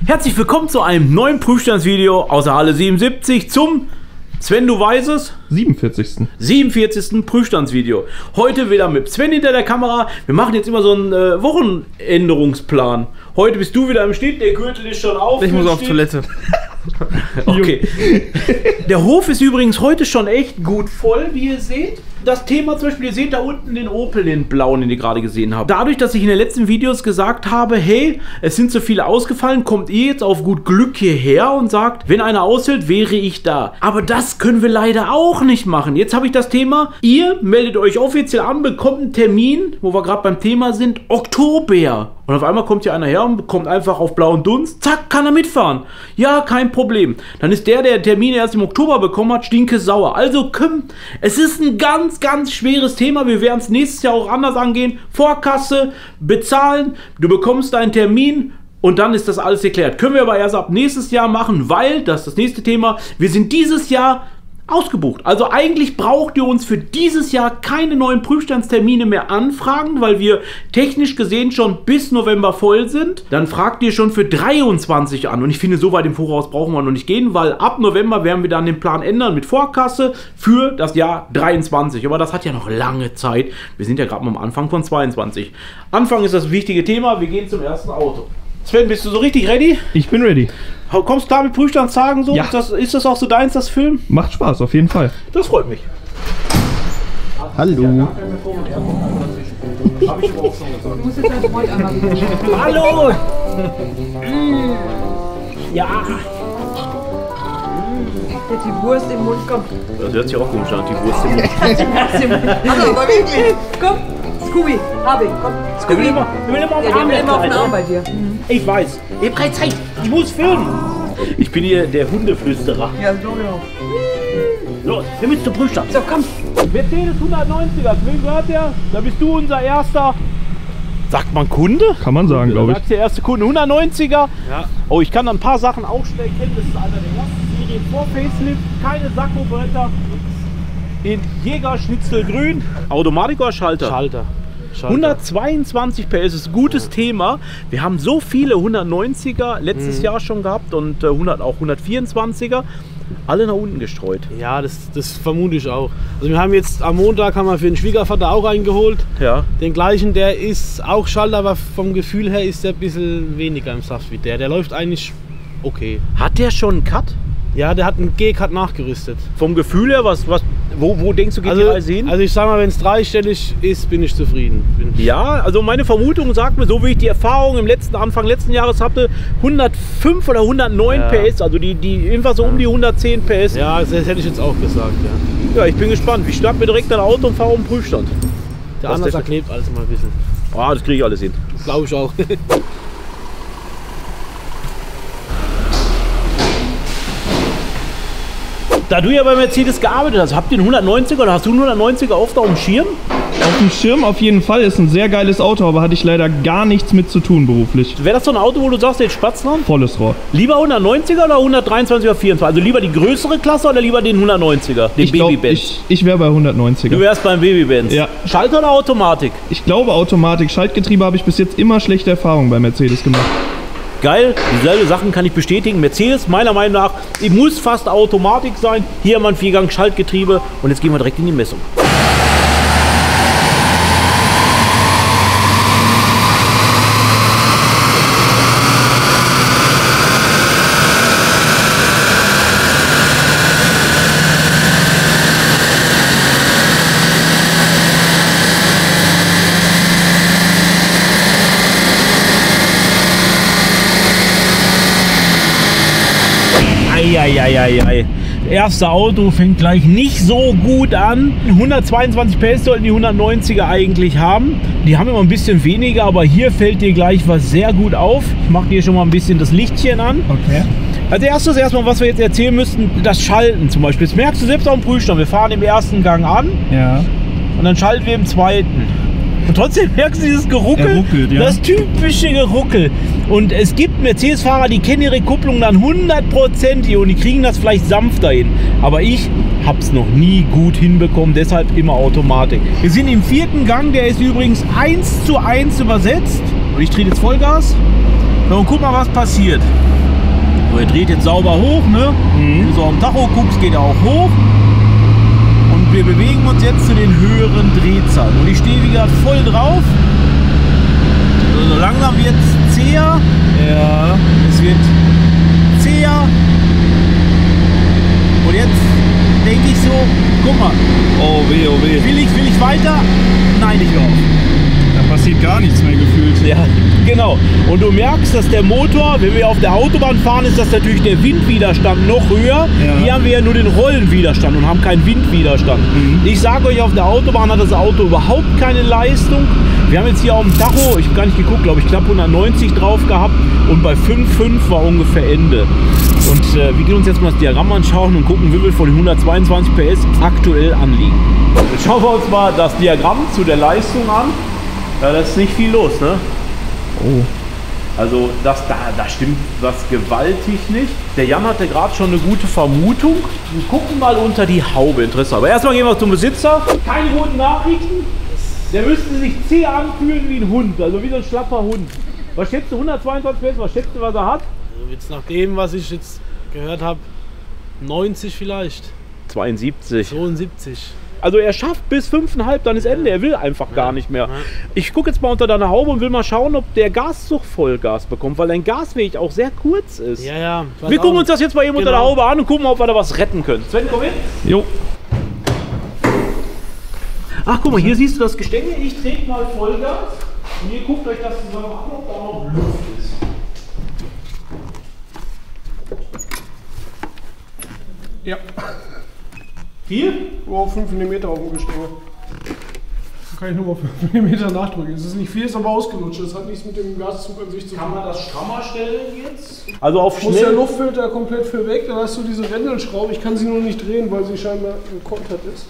Herzlich willkommen zu einem neuen Prüfstandsvideo aus der Halle 77 zum, Sven, du weißt es? 47. Prüfstandsvideo. Heute wieder mit Sven hinter der Kamera. Wir machen jetzt immer so einen Wochenänderungsplan. Heute bist du wieder im Schnitt, der Gürtel ist schon auf. Ich muss auf Toilette. Okay. Der Hof ist übrigens heute schon echt gut voll, wie ihr seht. Das Thema zum Beispiel, ihr seht da unten den Opel, den blauen, den ihr gerade gesehen habt. Dadurch, dass ich in den letzten Videos gesagt habe, hey, es sind so viele ausgefallen, kommt ihr jetzt auf gut Glück hierher und sagt, wenn einer ausfällt, wäre ich da. Aber das können wir leider auch nicht machen. Jetzt habe ich das Thema, ihr meldet euch offiziell an, bekommt einen Termin, wo wir gerade beim Thema sind, Oktober. Und auf einmal kommt hier einer her und bekommt einfach auf blauen Dunst, zack, kann er mitfahren. Ja, kein Problem. Dann ist der Termin erst im Oktober bekommen hat, stinke sauer. Also, es ist ein ganz schweres Thema. Wir werden es nächstes Jahr auch anders angehen. Vorkasse, bezahlen, du bekommst deinen Termin und dann ist das alles geklärt. Können wir aber erst ab nächstes Jahr machen, weil, das ist das nächste Thema, wir sind dieses Jahr ausgebucht. Also eigentlich braucht ihr uns für dieses Jahr keine neuen Prüfstandstermine mehr anfragen, weil wir technisch gesehen schon bis November voll sind. Dann fragt ihr schon für 23 an. Und ich finde, so weit im Voraus brauchen wir noch nicht gehen, weil ab November werden wir dann den Plan ändern mit Vorkasse für das Jahr 23. Aber das hat ja noch lange Zeit. Wir sind ja gerade mal am Anfang von 22. Anfang ist das wichtige Thema. Wir gehen zum ersten Auto. Sven, bist du so richtig ready? Ich bin ready. Kommst du klar mit Prüfstandstagen so? Ja. Ist das auch so deins, das Film? Macht Spaß, auf jeden Fall. Das freut mich. Hallo. Hallo! Ja! Jetzt die Wurst im Mund kommt. Das hört sich auch komisch an, die Wurst im Mund. Also, aber wirklich. Komm, Scooby, hab ich. Komm, Scooby. Der will immer auf den Der Arm, will immer auf den Kleine. Arm bei dir. Ich weiß. Ich hab keine Zeit. Ich muss filmen. Ich bin hier der Hundeflüsterer. Ja, so genau. Los, wir müssen zum Prüfstand. So, komm. Mercedes 190er. Wem gehört der? Da bist du unser erster. Sagt man Kunde? Kann man sagen, glaube ich. Sagt der erste Kunde 190er. Ja. Oh, ich kann ein paar Sachen auch schnell kennen. Das ist einer der ersten Serien vor Facelift. Keine Sakko-Wörter. In Jägerschnitzelgrün. Automatik oder Schalter? Schalter. 122 PS ist ein gutes Thema. Wir haben so viele 190er letztes Jahr schon gehabt und auch 124er. Alle nach unten gestreut. Ja, das vermute ich auch. Also wir haben jetzt am Montag haben wir für den Schwiegervater auch reingeholt. Ja. Den gleichen, der ist auch Schalter, aber vom Gefühl her ist der ein bisschen weniger im Saft wie der. Der läuft eigentlich okay. Hat der schon einen Cut? Ja, der hat einen G-Cut nachgerüstet. Vom Gefühl her, wo denkst du, geht die Reise hin? Also ich sag mal, wenn es dreistellig ist, bin ich zufrieden. Ja, also meine Vermutung sagt mir, so wie ich die Erfahrung Anfang letzten Jahres hatte, 105 oder 109 PS, also die irgendwas so um die 110 PS. Ja, das hätte ich jetzt auch gesagt, ja. Ja, ich bin gespannt. Ich schnapp mir direkt ein Auto und fahre auf den Prüfstand. Der Anlasser klebt alles mal ein bisschen. Ah, das kriege ich alles hin. Glaube ich auch. Da du ja bei Mercedes gearbeitet hast, habt ihr einen 190er oder hast du einen 190er oft auf dem Schirm? Auf dem Schirm auf jeden Fall, ist ein sehr geiles Auto, aber hatte ich leider gar nichts mit zu tun beruflich. Wäre das so ein Auto, wo du sagst, den Spatz dran? Volles Rohr. Lieber 190er oder 123er oder 24? Also lieber die größere Klasse oder lieber den 190er, den Baby-Benz? Ich wäre bei 190er. Du wärst beim Baby-Benz? Ja. Schalter oder Automatik? Ich glaube Automatik. Schaltgetriebe habe ich bis jetzt immer schlechte Erfahrungen bei Mercedes gemacht. Geil, dieselbe Sachen kann ich bestätigen. Mercedes, meiner Meinung nach, muss fast Automatik sein. Hier haben wir ein Viergang-Schaltgetriebe und jetzt gehen wir direkt in die Messung. Eieieiei. Erste Auto fängt gleich nicht so gut an. 122 PS sollten die 190er eigentlich haben. Die haben immer ein bisschen weniger, aber hier fällt dir gleich was sehr gut auf. Ich mache dir schon mal ein bisschen das Lichtchen an. Okay. Als erstes erstmal, was wir jetzt erzählen müssten, das Schalten zum Beispiel. Das merkst du selbst auf dem Prüfstand. Wir fahren im ersten Gang an Ja. und dann schalten wir im zweiten. Und trotzdem merkst du dieses Geruckel, Er ruckelt, ja. das typische Geruckel. Und es gibt Mercedes-Fahrer, die kennen ihre Kupplung dann 100% und die kriegen das vielleicht sanfter hin. Aber ich habe es noch nie gut hinbekommen, deshalb immer Automatik. Wir sind im vierten Gang, der ist übrigens 1:1 übersetzt. Und ich drehe jetzt Vollgas. So, und guck mal, was passiert. So, er dreht jetzt sauber hoch, ne? Wenn du so am Tacho guckst, geht er auch hoch. Und wir bewegen uns jetzt zu den höheren Drehzahlen. Und ich stehe wie gesagt voll drauf. So langsam wird es zäher. Ja. Es wird zäher. Und jetzt denke ich so, guck mal. Oh weh, oh weh. Will ich weiter? Nein, ich höre auf. Da passiert gar nichts mehr gefühlt. Ja, genau. Und du merkst, dass der Motor, wenn wir auf der Autobahn fahren, ist das natürlich der Windwiderstand noch höher. Ja. Hier haben wir ja nur den Rollenwiderstand und haben keinen Windwiderstand. Ich sage euch, auf der Autobahn hat das Auto überhaupt keine Leistung. Wir haben jetzt hier auf dem Tacho, ich habe gar nicht geguckt, glaube ich, knapp 190 drauf gehabt und bei 5,5 war ungefähr Ende. Und wir gehen uns jetzt mal das Diagramm anschauen und gucken, wie viel von den 122 PS aktuell anliegen. Jetzt schauen wir uns mal das Diagramm zu der Leistung an. Ja, da ist nicht viel los, ne? Oh. Also da stimmt was gewaltig nicht. Der Jan hatte gerade schon eine gute Vermutung. Wir gucken mal unter die Haube, Interesse. Aber erstmal gehen wir zum Besitzer. Keine guten Nachrichten. Der müsste sich zäh anfühlen wie ein Hund, also wie so ein schlapper Hund. Was schätzt du, 122 PS, was schätzt du, was er hat? Also jetzt nach dem, was ich jetzt gehört habe, 90 vielleicht. 72. 72. Also er schafft bis 5,5, dann ist Ende. Er will einfach gar nicht mehr. Ich gucke jetzt mal unter deiner Haube und will mal schauen, ob der Gaszug Vollgas bekommt, weil dein Gasweg auch sehr kurz ist. Ja, ja. Wir gucken uns das jetzt mal eben unter der Haube an und gucken, ob wir da was retten können. Sven, komm hin. Jo. Ach, guck mal, hier siehst du das Gestänge. Ich trete mal Vollgas und ihr guckt euch das zusammen an, ob da noch Luft ist. Ja. Viel? Oh, 5 mm auf dem Gestänge. Da kann ich nur mal 5 mm nachdrücken. Es ist nicht viel, ist aber ausgelutscht. Das hat nichts mit dem Gaszug an sich zu tun. Kann man das strammer stellen jetzt? Also auf Muss der schnell. Luftfilter komplett für weg, dann hast du diese Wendelschraube. Ich kann sie nur nicht drehen, weil sie scheinbar gekontert ist.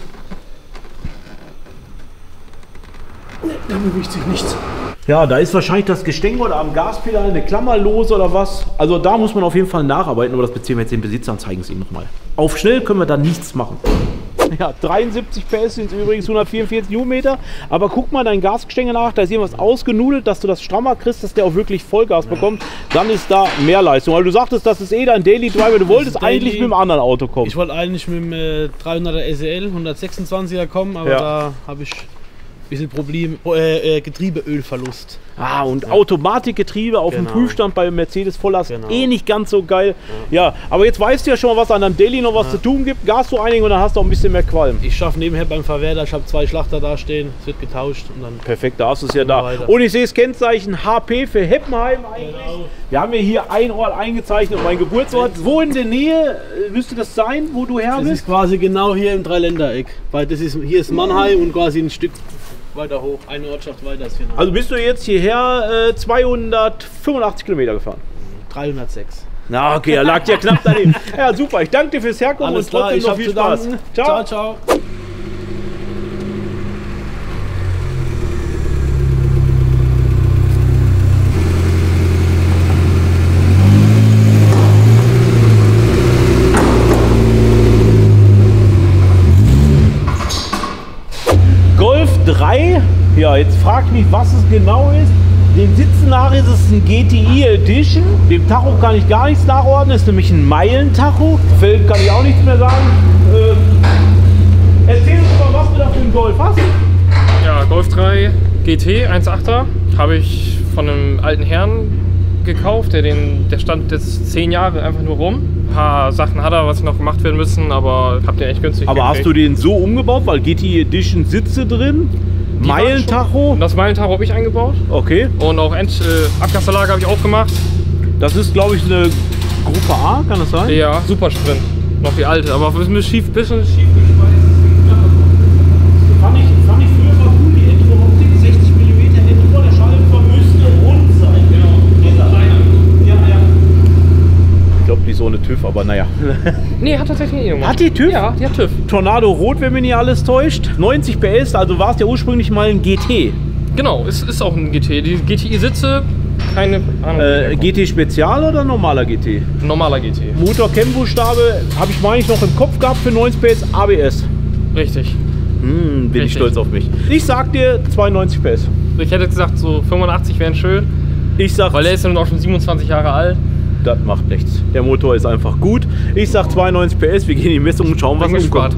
Ne, da bewegt sich nichts. Ja, da ist wahrscheinlich das Gestänge oder am Gaspedal eine Klammer lose oder was. Also da muss man auf jeden Fall nacharbeiten, aber das beziehen wir jetzt den Besitzern, zeigen es ihm nochmal. Auf schnell können wir da nichts machen. Ja, 73 PS sind übrigens 144 Newtonmeter. Aber guck mal dein Gasgestänge nach, da ist irgendwas ausgenudelt, dass du das strammer kriegst, dass der auch wirklich Vollgas bekommt. Dann ist da mehr Leistung. Weil du sagtest, das ist eh dein Daily Driver. Du wolltest eigentlich mit einem anderen Auto kommen. Ich wollte eigentlich mit dem 300er SEL 126er kommen, aber da habe ich ein bisschen Problem, Getriebeölverlust. Ah, und Automatikgetriebe auf dem Prüfstand bei Mercedes Volllast eh nicht ganz so geil. Ja, aber jetzt weißt du ja schon mal, was an deinem Daily noch was zu tun gibt. Gas so einigen und dann hast du auch ein bisschen mehr Qualm. Ich schaffe nebenher beim Verwerter, ich habe 2 Schlachter da stehen, es wird getauscht und dann... Perfekt, da hast du es ja da. Weiter. Und ich sehe das Kennzeichen HP für Heppenheim eigentlich. Genau. Wir haben ja hier ein Ort eingezeichnet, mein Geburtsort. Wo in der Nähe müsste das sein, wo du her Das bist? ist quasi genau hier im Dreiländereck, weil das ist, hier ist Mannheim und quasi ein Stück weiter hoch, eine Ortschaft weiter ist hier noch. Also bist du jetzt hierher 285 Kilometer gefahren? 306. Na okay, er lag ja knapp daneben. Ja super, ich danke dir fürs Herkommen Alles und trotzdem klar, noch viel Spaß. Ciao, ciao. Ciao. Golf 3, ja jetzt fragt mich, was es genau ist. Dem Sitzen nach ist es ein GTI Edition. Dem Tacho kann ich gar nichts nachordnen, ist nämlich ein Meilentacho. Feld kann ich auch nichts mehr sagen. Erzähl uns mal, was du da für einen Golf hast. Ja, Golf 3 GT 1.8er habe ich von einem alten Herrn gekauft, der stand jetzt 10 Jahre einfach nur rum. Ein paar Sachen hat er, was noch gemacht werden müssen, aber hab den echt günstig Aber gekriegt. hast du den so umgebaut, weil GTI Edition Sitze drin? Die waren Meilentacho? schon- Das Meilentacho habe ich eingebaut Okay. und auch Abgasanlage habe ich auch gemacht. Das ist glaube ich eine Gruppe A, kann das sein? Ja, Super Sprint. Noch die alte, aber ein bisschen schief geschweißt. Fand ich früher mal cool, die Elektro-Optik, 60 mm Elektro, der Schalldämpfer müsste rund sein. Genau. Ja. Ich glaube, die ist ohne TÜV, aber naja. Nee, hat tatsächlich eine Hat die TÜV? Ja, die hat TÜV. Tornado Rot, wenn mich nicht alles täuscht. 90 PS, also war es ja ursprünglich mal ein GT. Genau, es ist auch ein GT. Die GTI-Sitze, keine Ahnung. GT Spezial oder normaler GT? Normaler GT. Motor Kennbuchstabe habe ich, meine ich, noch im Kopf gehabt für 90 PS ABS. Richtig. Bin ich Richtig. stolz auf mich. Ich sag dir 92 PS. Ich hätte gesagt, so 85 wären schön, Ich sag, weil der ist ja nun auch schon 27 Jahre alt. Das macht nichts. Der Motor ist einfach gut. Ich sag 92 PS, wir gehen in die Messung und schauen, was rumkommt.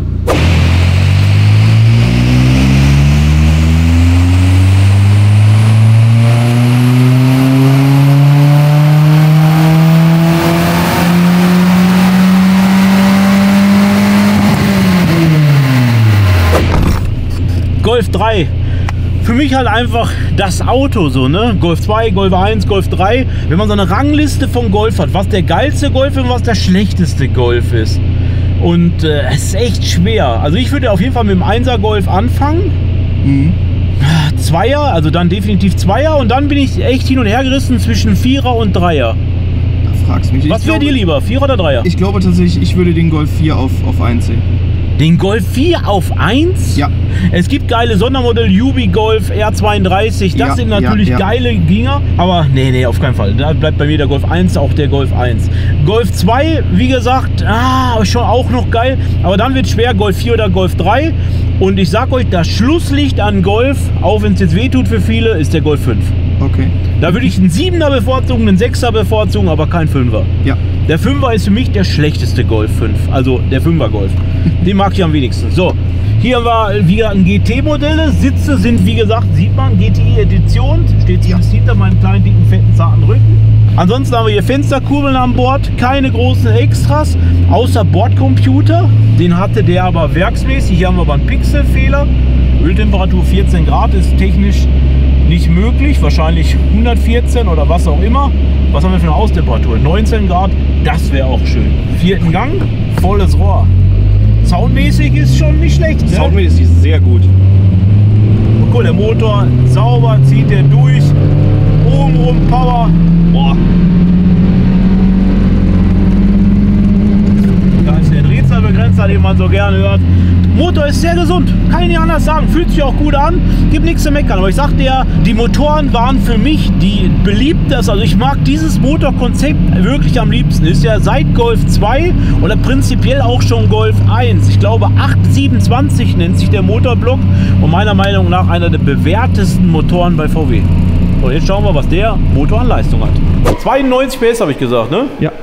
Golf 3. Für mich halt einfach das Auto so, ne? Golf 2, Golf 1, Golf 3. Wenn man so eine Rangliste von Golf hat, was der geilste Golf ist und was der schlechteste Golf ist. Und es ist echt schwer. Also ich würde auf jeden Fall mit dem 1er Golf anfangen. Mhm. 2er, also dann definitiv 2er. Und dann bin ich echt hin und her gerissen zwischen 4er und 3er. Da fragst du mich. Was wäre dir lieber, 4er oder 3er? Ich glaube tatsächlich, ich würde den Golf 4 auf 1 sehen. Den Golf 4 auf 1? Ja. Es gibt geile Sondermodelle, Yubi Golf, R32, das sind natürlich geile Dinger, aber nee, auf keinen Fall. Da bleibt bei mir der Golf 1, auch der Golf 1. Golf 2, wie gesagt, schon auch noch geil, aber dann wird es schwer, Golf 4 oder Golf 3. Und ich sag euch, das Schlusslicht an Golf, auch wenn es jetzt wehtut für viele, ist der Golf 5. Okay. Da würde ich einen 7er bevorzugen, einen 6er bevorzugen, aber kein 5er. Ja. Der 5er ist für mich der schlechteste Golf 5, also der 5er Golf. Den mag ich am wenigsten. So, hier war wieder ein GT-Modelle. Sitze sind, wie gesagt, sieht man, GTI-Edition. Steht zumindest hinter meinem kleinen, dicken, fetten, zarten Rücken. Ansonsten haben wir hier Fensterkurbeln an Bord, keine großen Extras, außer Bordcomputer. Den hatte der aber werksmäßig. Hier haben wir aber einen Pixelfehler. Öltemperatur 14 Grad ist technisch nicht möglich, wahrscheinlich 114 oder was auch immer. Was haben wir für eine Austemperatur? 19 Grad, das wäre auch schön. 4. Gang, volles Rohr. Soundmäßig ist schon nicht schlecht. Ne? Soundmäßig ist sehr gut. Und guck, der Motor sauber, zieht der durch. Obenrum Power. Boah. Da ist der Drehzahlbegrenzer, den man so gerne hört. Motor ist sehr gesund, kann ich nicht anders sagen, fühlt sich auch gut an, gibt nichts zu meckern. Aber ich sagte ja, die Motoren waren für mich die beliebtesten. Also ich mag dieses Motorkonzept wirklich am liebsten. Ist ja seit Golf 2 oder prinzipiell auch schon Golf 1. Ich glaube 827 nennt sich der Motorblock und meiner Meinung nach einer der bewährtesten Motoren bei VW. Und jetzt schauen wir, was der Motor an Leistung hat. 92 PS habe ich gesagt, ne? Ja.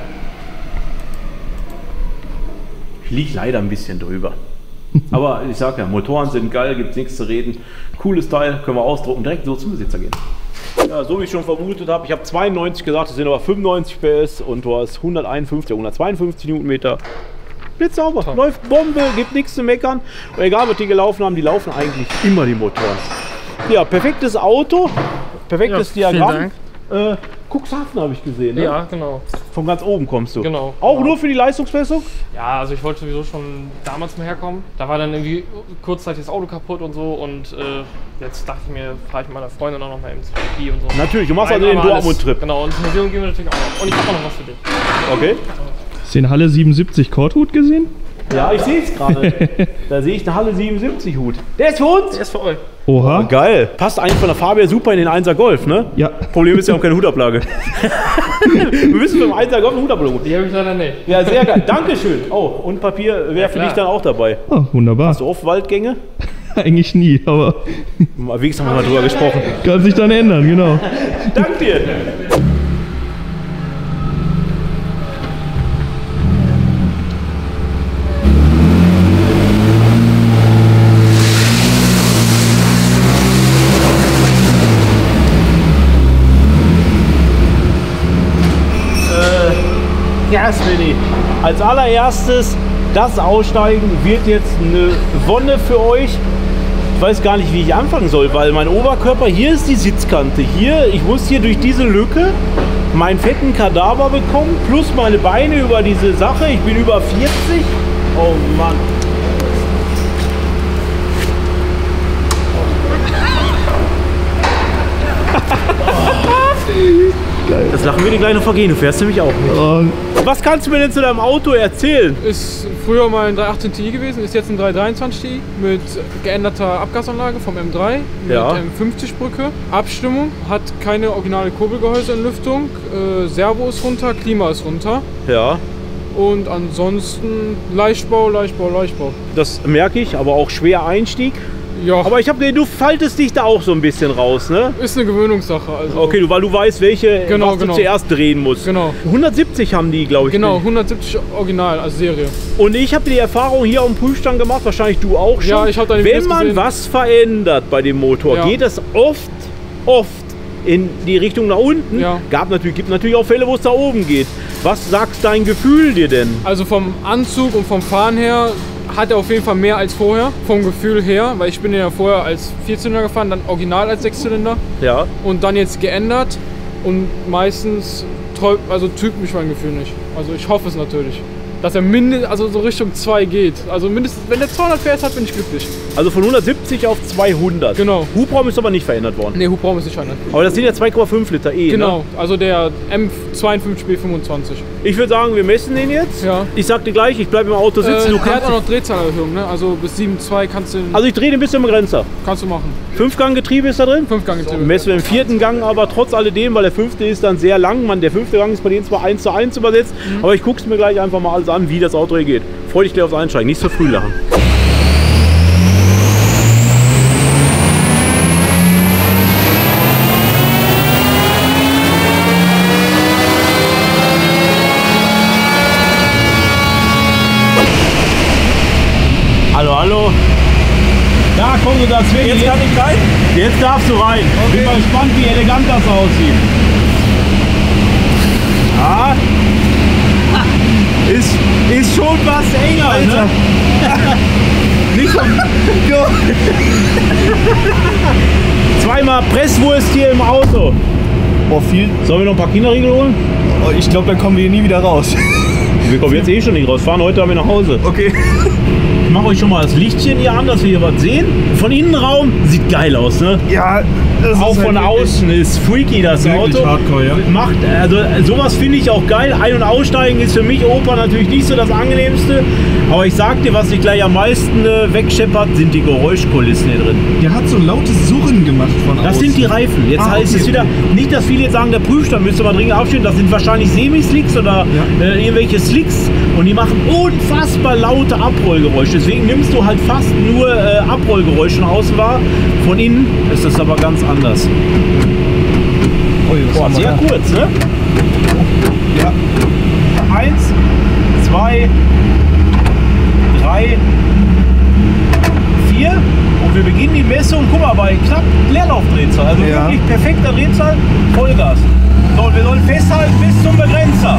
Liegt leider ein bisschen drüber. Aber ich sag ja, Motoren sind geil, gibt nichts zu reden. Cooles Teil, können wir ausdrucken, direkt so zum Besitzer gehen. Ja, so wie ich schon vermutet habe, ich habe 92 gesagt, es sind aber 95 PS und du hast 151, 152 Newtonmeter. Blitzsauber, läuft Bombe, gibt nichts zu meckern. Und egal, was die gelaufen haben, die laufen eigentlich immer, die Motoren. Ja, perfektes Auto, perfektes Diagramm. Cuxhaven habe ich gesehen, ne? Ja, genau. Von ganz oben kommst du. Genau. Auch nur für die Leistungsmessung? Ja, also ich wollte sowieso schon damals mal herkommen. Da war dann irgendwie kurzzeitig das Auto kaputt und so und jetzt dachte ich mir, fahre ich mit meiner Freundin auch noch mal ins VP und so. Natürlich, du machst also den Dortmund-Trip. Genau, und ins Museum gehen wir natürlich auch noch. Und ich habe auch noch was für dich. Okay. Hast du den Halle 77 Korthut gesehen? Ja, ich sehe es gerade. Da sehe ich den Halle 77 Hut. Der ist für uns? Der ist für euch. Oha. Oh, geil. Passt eigentlich von der Farbe her super in den 1er Golf, ne? Ja. Problem ist, wir haben keine Hutablage. Wir müssen für den 1er Golf eine Hutablage. Die habe ich leider nicht. Ja, sehr geil. Dankeschön. Oh, und Papier wäre für dich dann auch dabei. Oh, wunderbar. Hast du oft Waldgänge? Eigentlich nie, aber Wenigstens haben wir mal drüber gesprochen. kann sich dann ändern, genau. Dank dir. Ja, Svenny. Als allererstes, das Aussteigen wird jetzt eine Wonne für euch. Ich weiß gar nicht, wie ich anfangen soll, weil mein Oberkörper, hier ist die Sitzkante. Hier, ich muss hier durch diese Lücke meinen fetten Kadaver bekommen, plus meine Beine über diese Sache. Ich bin über 40. Oh Mann. Das Lachen wird dir gleich noch vergehen, du fährst nämlich auch mit. Was kannst du mir denn zu deinem Auto erzählen? Ist früher mal ein 318 Ti gewesen, ist jetzt ein 323 Ti mit geänderter Abgasanlage vom M3 mit M50-Brücke. Abstimmung, hat keine originale Kurbelgehäuseentlüftung, Servo ist runter, Klima ist runter. Ja. Und ansonsten Leichtbau. Das merke ich, aber auch schwer Einstieg. Ja. Aber ich habe gesehen, du faltest dich da auch so ein bisschen raus, ne? Ist eine Gewöhnungssache. Also. Okay, weil du weißt, welche genau, was du zuerst drehen musst. Genau. 170 haben die, glaube ich. Genau, 170 Original als Serie. Und ich habe die Erfahrung hier am Prüfstand gemacht, wahrscheinlich du auch schon. Ja, ich habe da Wenn man was verändert bei dem Motor, geht es oft in die Richtung nach unten. Ja. Gibt natürlich auch Fälle, wo es da oben geht. Was sagt dein Gefühl dir denn? Also vom Anzug und vom Fahren her hat er auf jeden Fall mehr als vorher. Vom Gefühl her, weil ich bin ja vorher als Vierzylinder gefahren, dann original als Sechszylinder. Ja. Und dann jetzt geändert. Und meistens trügt mich mein Gefühl nicht. Also ich hoffe es natürlich. Dass er so Richtung 2 geht. Also mindestens, wenn der 200 PS hat, bin ich glücklich. Also von 170 auf 200. Genau. Hubraum ist aber nicht verändert worden. Ne, Hubraum ist nicht verändert. Aber das sind ja 2,5 Liter Genau, ne? Also der M52B25. Ich würde sagen, wir messen den jetzt. Ja. Ich sag dir gleich, ich bleibe im Auto sitzen. Der hat auch noch Drehzahlerhöhung, ne? Also bis 7,2 kannst du... Also ich drehe den bis zum Begrenzer. Kannst du machen. 5-Gang-Getriebe ist da drin? 5-Gang-Getriebe. Messen wir im 4. Gang, aber trotz alledem, weil der 5. ist dann sehr lang. Der 5. Gang ist bei denen zwar 1:1 übersetzt, aber ich gucke es mir gleich einfach mal alles an, wie das Auto hier geht. Freu dich gleich aufs Einsteigen, nicht so früh lachen. Hallo. Da komm du dazwischen. Jetzt kann ich rein? Jetzt darfst du rein. Okay. Bin mal gespannt, wie elegant das aussieht. Ja. Ist schon was enger, ne? Nicht schon. Zweimal Presswurst hier im Auto. Oh, viel. Sollen wir noch ein paar Kinderriegel holen? Oh, ich glaube, dann kommen wir hier nie wieder raus. Wir kommen jetzt eh schon nicht raus. Fahren heute damit nach Hause. Okay. Ich mache euch schon mal das Lichtchen hier an, dass wir hier was sehen. Von Innenraum sieht geil aus, ne? Ja, das auch ist von halt außen ist freaky das Auto. Hardcore, ja. Also sowas finde ich auch geil. Ein- und Aussteigen ist für mich Opa natürlich nicht so das angenehmste. Aber ich sag dir, was sich gleich am meisten wegscheppert, sind die Geräuschkulissen hier drin. Der hat so ein lautes Surren gemacht von außen. Das sind die Reifen. Jetzt heißt es wieder, nicht, dass viele jetzt sagen, der Prüfstand müsste mal dringend aufstehen. Das sind wahrscheinlich Semi-Slicks oder irgendwelche Slicks. Und die machen unfassbar laute Abrollgeräusche. Deswegen nimmst du halt fast nur Abrollgeräusche nach außen wahr. Von innen ist das aber ganz anders. Boah, sehr kurz, ne? Ja. 1, 2, 3, 4. Und wir beginnen die Messung. Guck mal, bei knapp Leerlaufdrehzahl. Also wirklich perfekter Drehzahl. Vollgas. So, und wir sollen festhalten bis zum Begrenzer.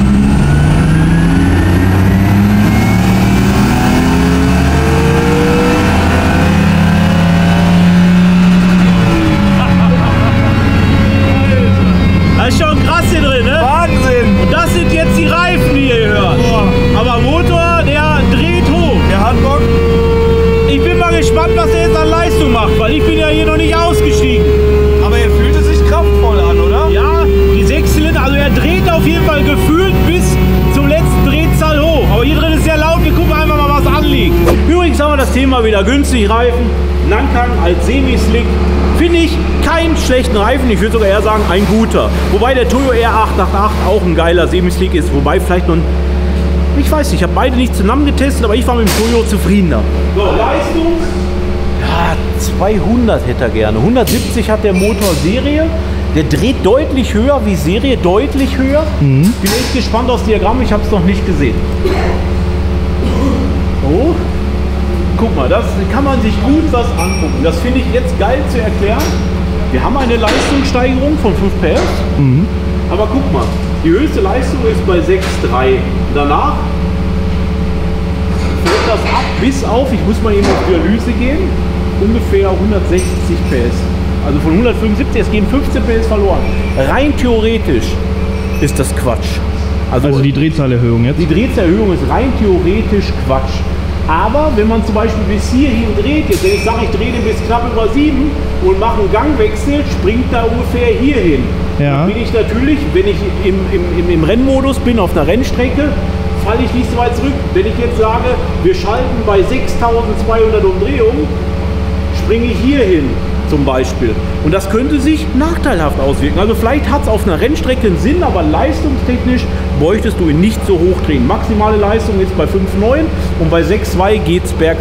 Das ist schon krass hier drin, ne? Wahnsinn! Und das sind jetzt die Reifen, die ihr hört. Aber Motor, der dreht hoch. Der hat Bock. Ich bin mal gespannt, was er jetzt an Leistung macht, weil ich bin ja hier noch nicht ausgestiegen. Aber er fühlte sich kraftvoll an, oder? Ja, die 6 Zylinder, also er dreht auf jeden Fall gefühlt bis zum letzten Drehzahl hoch. Aber hier drin ist sehr laut, wir gucken einfach mal, was anliegt. Übrigens haben wir das Thema wieder günstig Reifen. Nankang als Semi-Slick. Finde ich keinen schlechten Reifen, ich würde sogar eher sagen, ein guter. Wobei der Toyo R888 auch ein geiler Semi-Slick ist, wobei vielleicht noch ein... Ich weiß nicht, ich habe beide nicht zusammen getestet, aber ich war mit dem Toyo zufriedener. So, Leistung? Ja, 200 hätte er gerne. 170 hat der Motor Serie. Der dreht deutlich höher wie Serie, deutlich höher. Bin echt gespannt aufs Diagramm, ich habe es noch nicht gesehen. Oh. Guck mal, das kann man sich gut was angucken. Das finde ich jetzt geil zu erklären. Wir haben eine Leistungssteigerung von 5 PS. Aber guck mal, die höchste Leistung ist bei 6,3. Danach fällt das ab bis auf, ich muss mal eben auf Dialyse gehen, ungefähr 160 PS. Also von 175, es gehen 15 PS verloren. Rein theoretisch ist das Quatsch. Also die Drehzahlerhöhung jetzt? Die Drehzahlerhöhung ist rein theoretisch Quatsch. Aber wenn man zum Beispiel bis hierhin dreht, jetzt wenn ich sage, ich drehe den bis knapp über 7 und mache einen Gangwechsel, springt da ungefähr hier hin. Ja. Dann bin ich natürlich, wenn ich im Rennmodus bin, auf einer Rennstrecke, falle ich nicht so weit zurück. Wenn ich jetzt sage, wir schalten bei 6200 Umdrehungen, springe ich hier hin zum Beispiel. Und das könnte sich nachteilhaft auswirken. Also vielleicht hat es auf einer Rennstrecke einen Sinn, aber leistungstechnisch bräuchtest du ihn nicht so hoch drehen. Maximale Leistung ist bei 5,9 und bei 6,2 geht es bergab.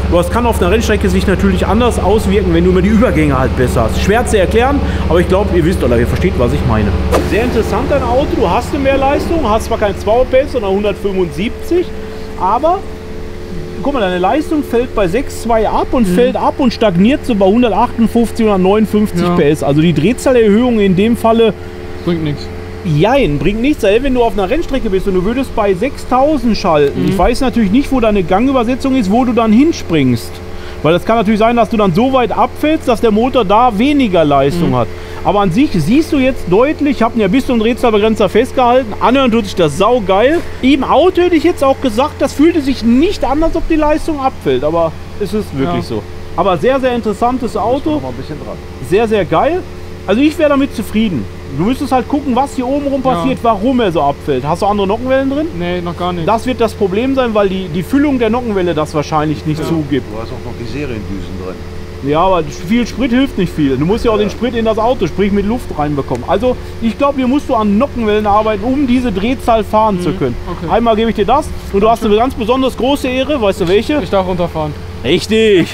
Aber es kann auf einer Rennstrecke sich natürlich anders auswirken, wenn du immer die Übergänge halt besser hast. Schwer zu erklären, aber ich glaube, ihr wisst oder ihr versteht, was ich meine. Sehr interessant dein Auto, du hast eine Mehrleistung, hast zwar kein 200 PS, sondern 175, aber guck mal, deine Leistung fällt bei 6,2 ab und fällt ab und stagniert so bei 158, 159 PS. Also die Drehzahlerhöhung in dem Falle Bringt nichts. Jein, bringt nichts. Wenn du auf einer Rennstrecke bist und du würdest bei 6000 schalten, ich weiß natürlich nicht, wo deine Gangübersetzung ist, wo du dann hinspringst. Weil das kann natürlich sein, dass du dann so weit abfällst, dass der Motor da weniger Leistung hat. Aber an sich siehst du jetzt deutlich, ich habe ihn ja bis zum Drehzahlbegrenzer festgehalten, anhören tut sich das saugeil. Im Auto hätte ich jetzt auch gesagt, das fühlte sich nicht an, als ob die Leistung abfällt, aber es ist wirklich so. Aber sehr, sehr interessantes Auto, sehr, sehr geil. Also ich wäre damit zufrieden. Du müsstest halt gucken, was hier oben rum passiert, warum er so abfällt. Hast du andere Nockenwellen drin? Nee, noch gar nicht. Das wird das Problem sein, weil die Füllung der Nockenwelle das wahrscheinlich nicht zugibt. Du hast auch noch die Seriendüsen drin. Ja, aber viel Sprit hilft nicht viel. Du musst ja auch den Sprit in das Auto, sprich mit Luft reinbekommen. Also ich glaube, hier musst du an Nockenwellen arbeiten, um diese Drehzahl fahren zu können. Okay. Einmal gebe ich dir das und du hast eine ganz besonders große Ehre. Weißt du welche? Ich darf runterfahren. Richtig.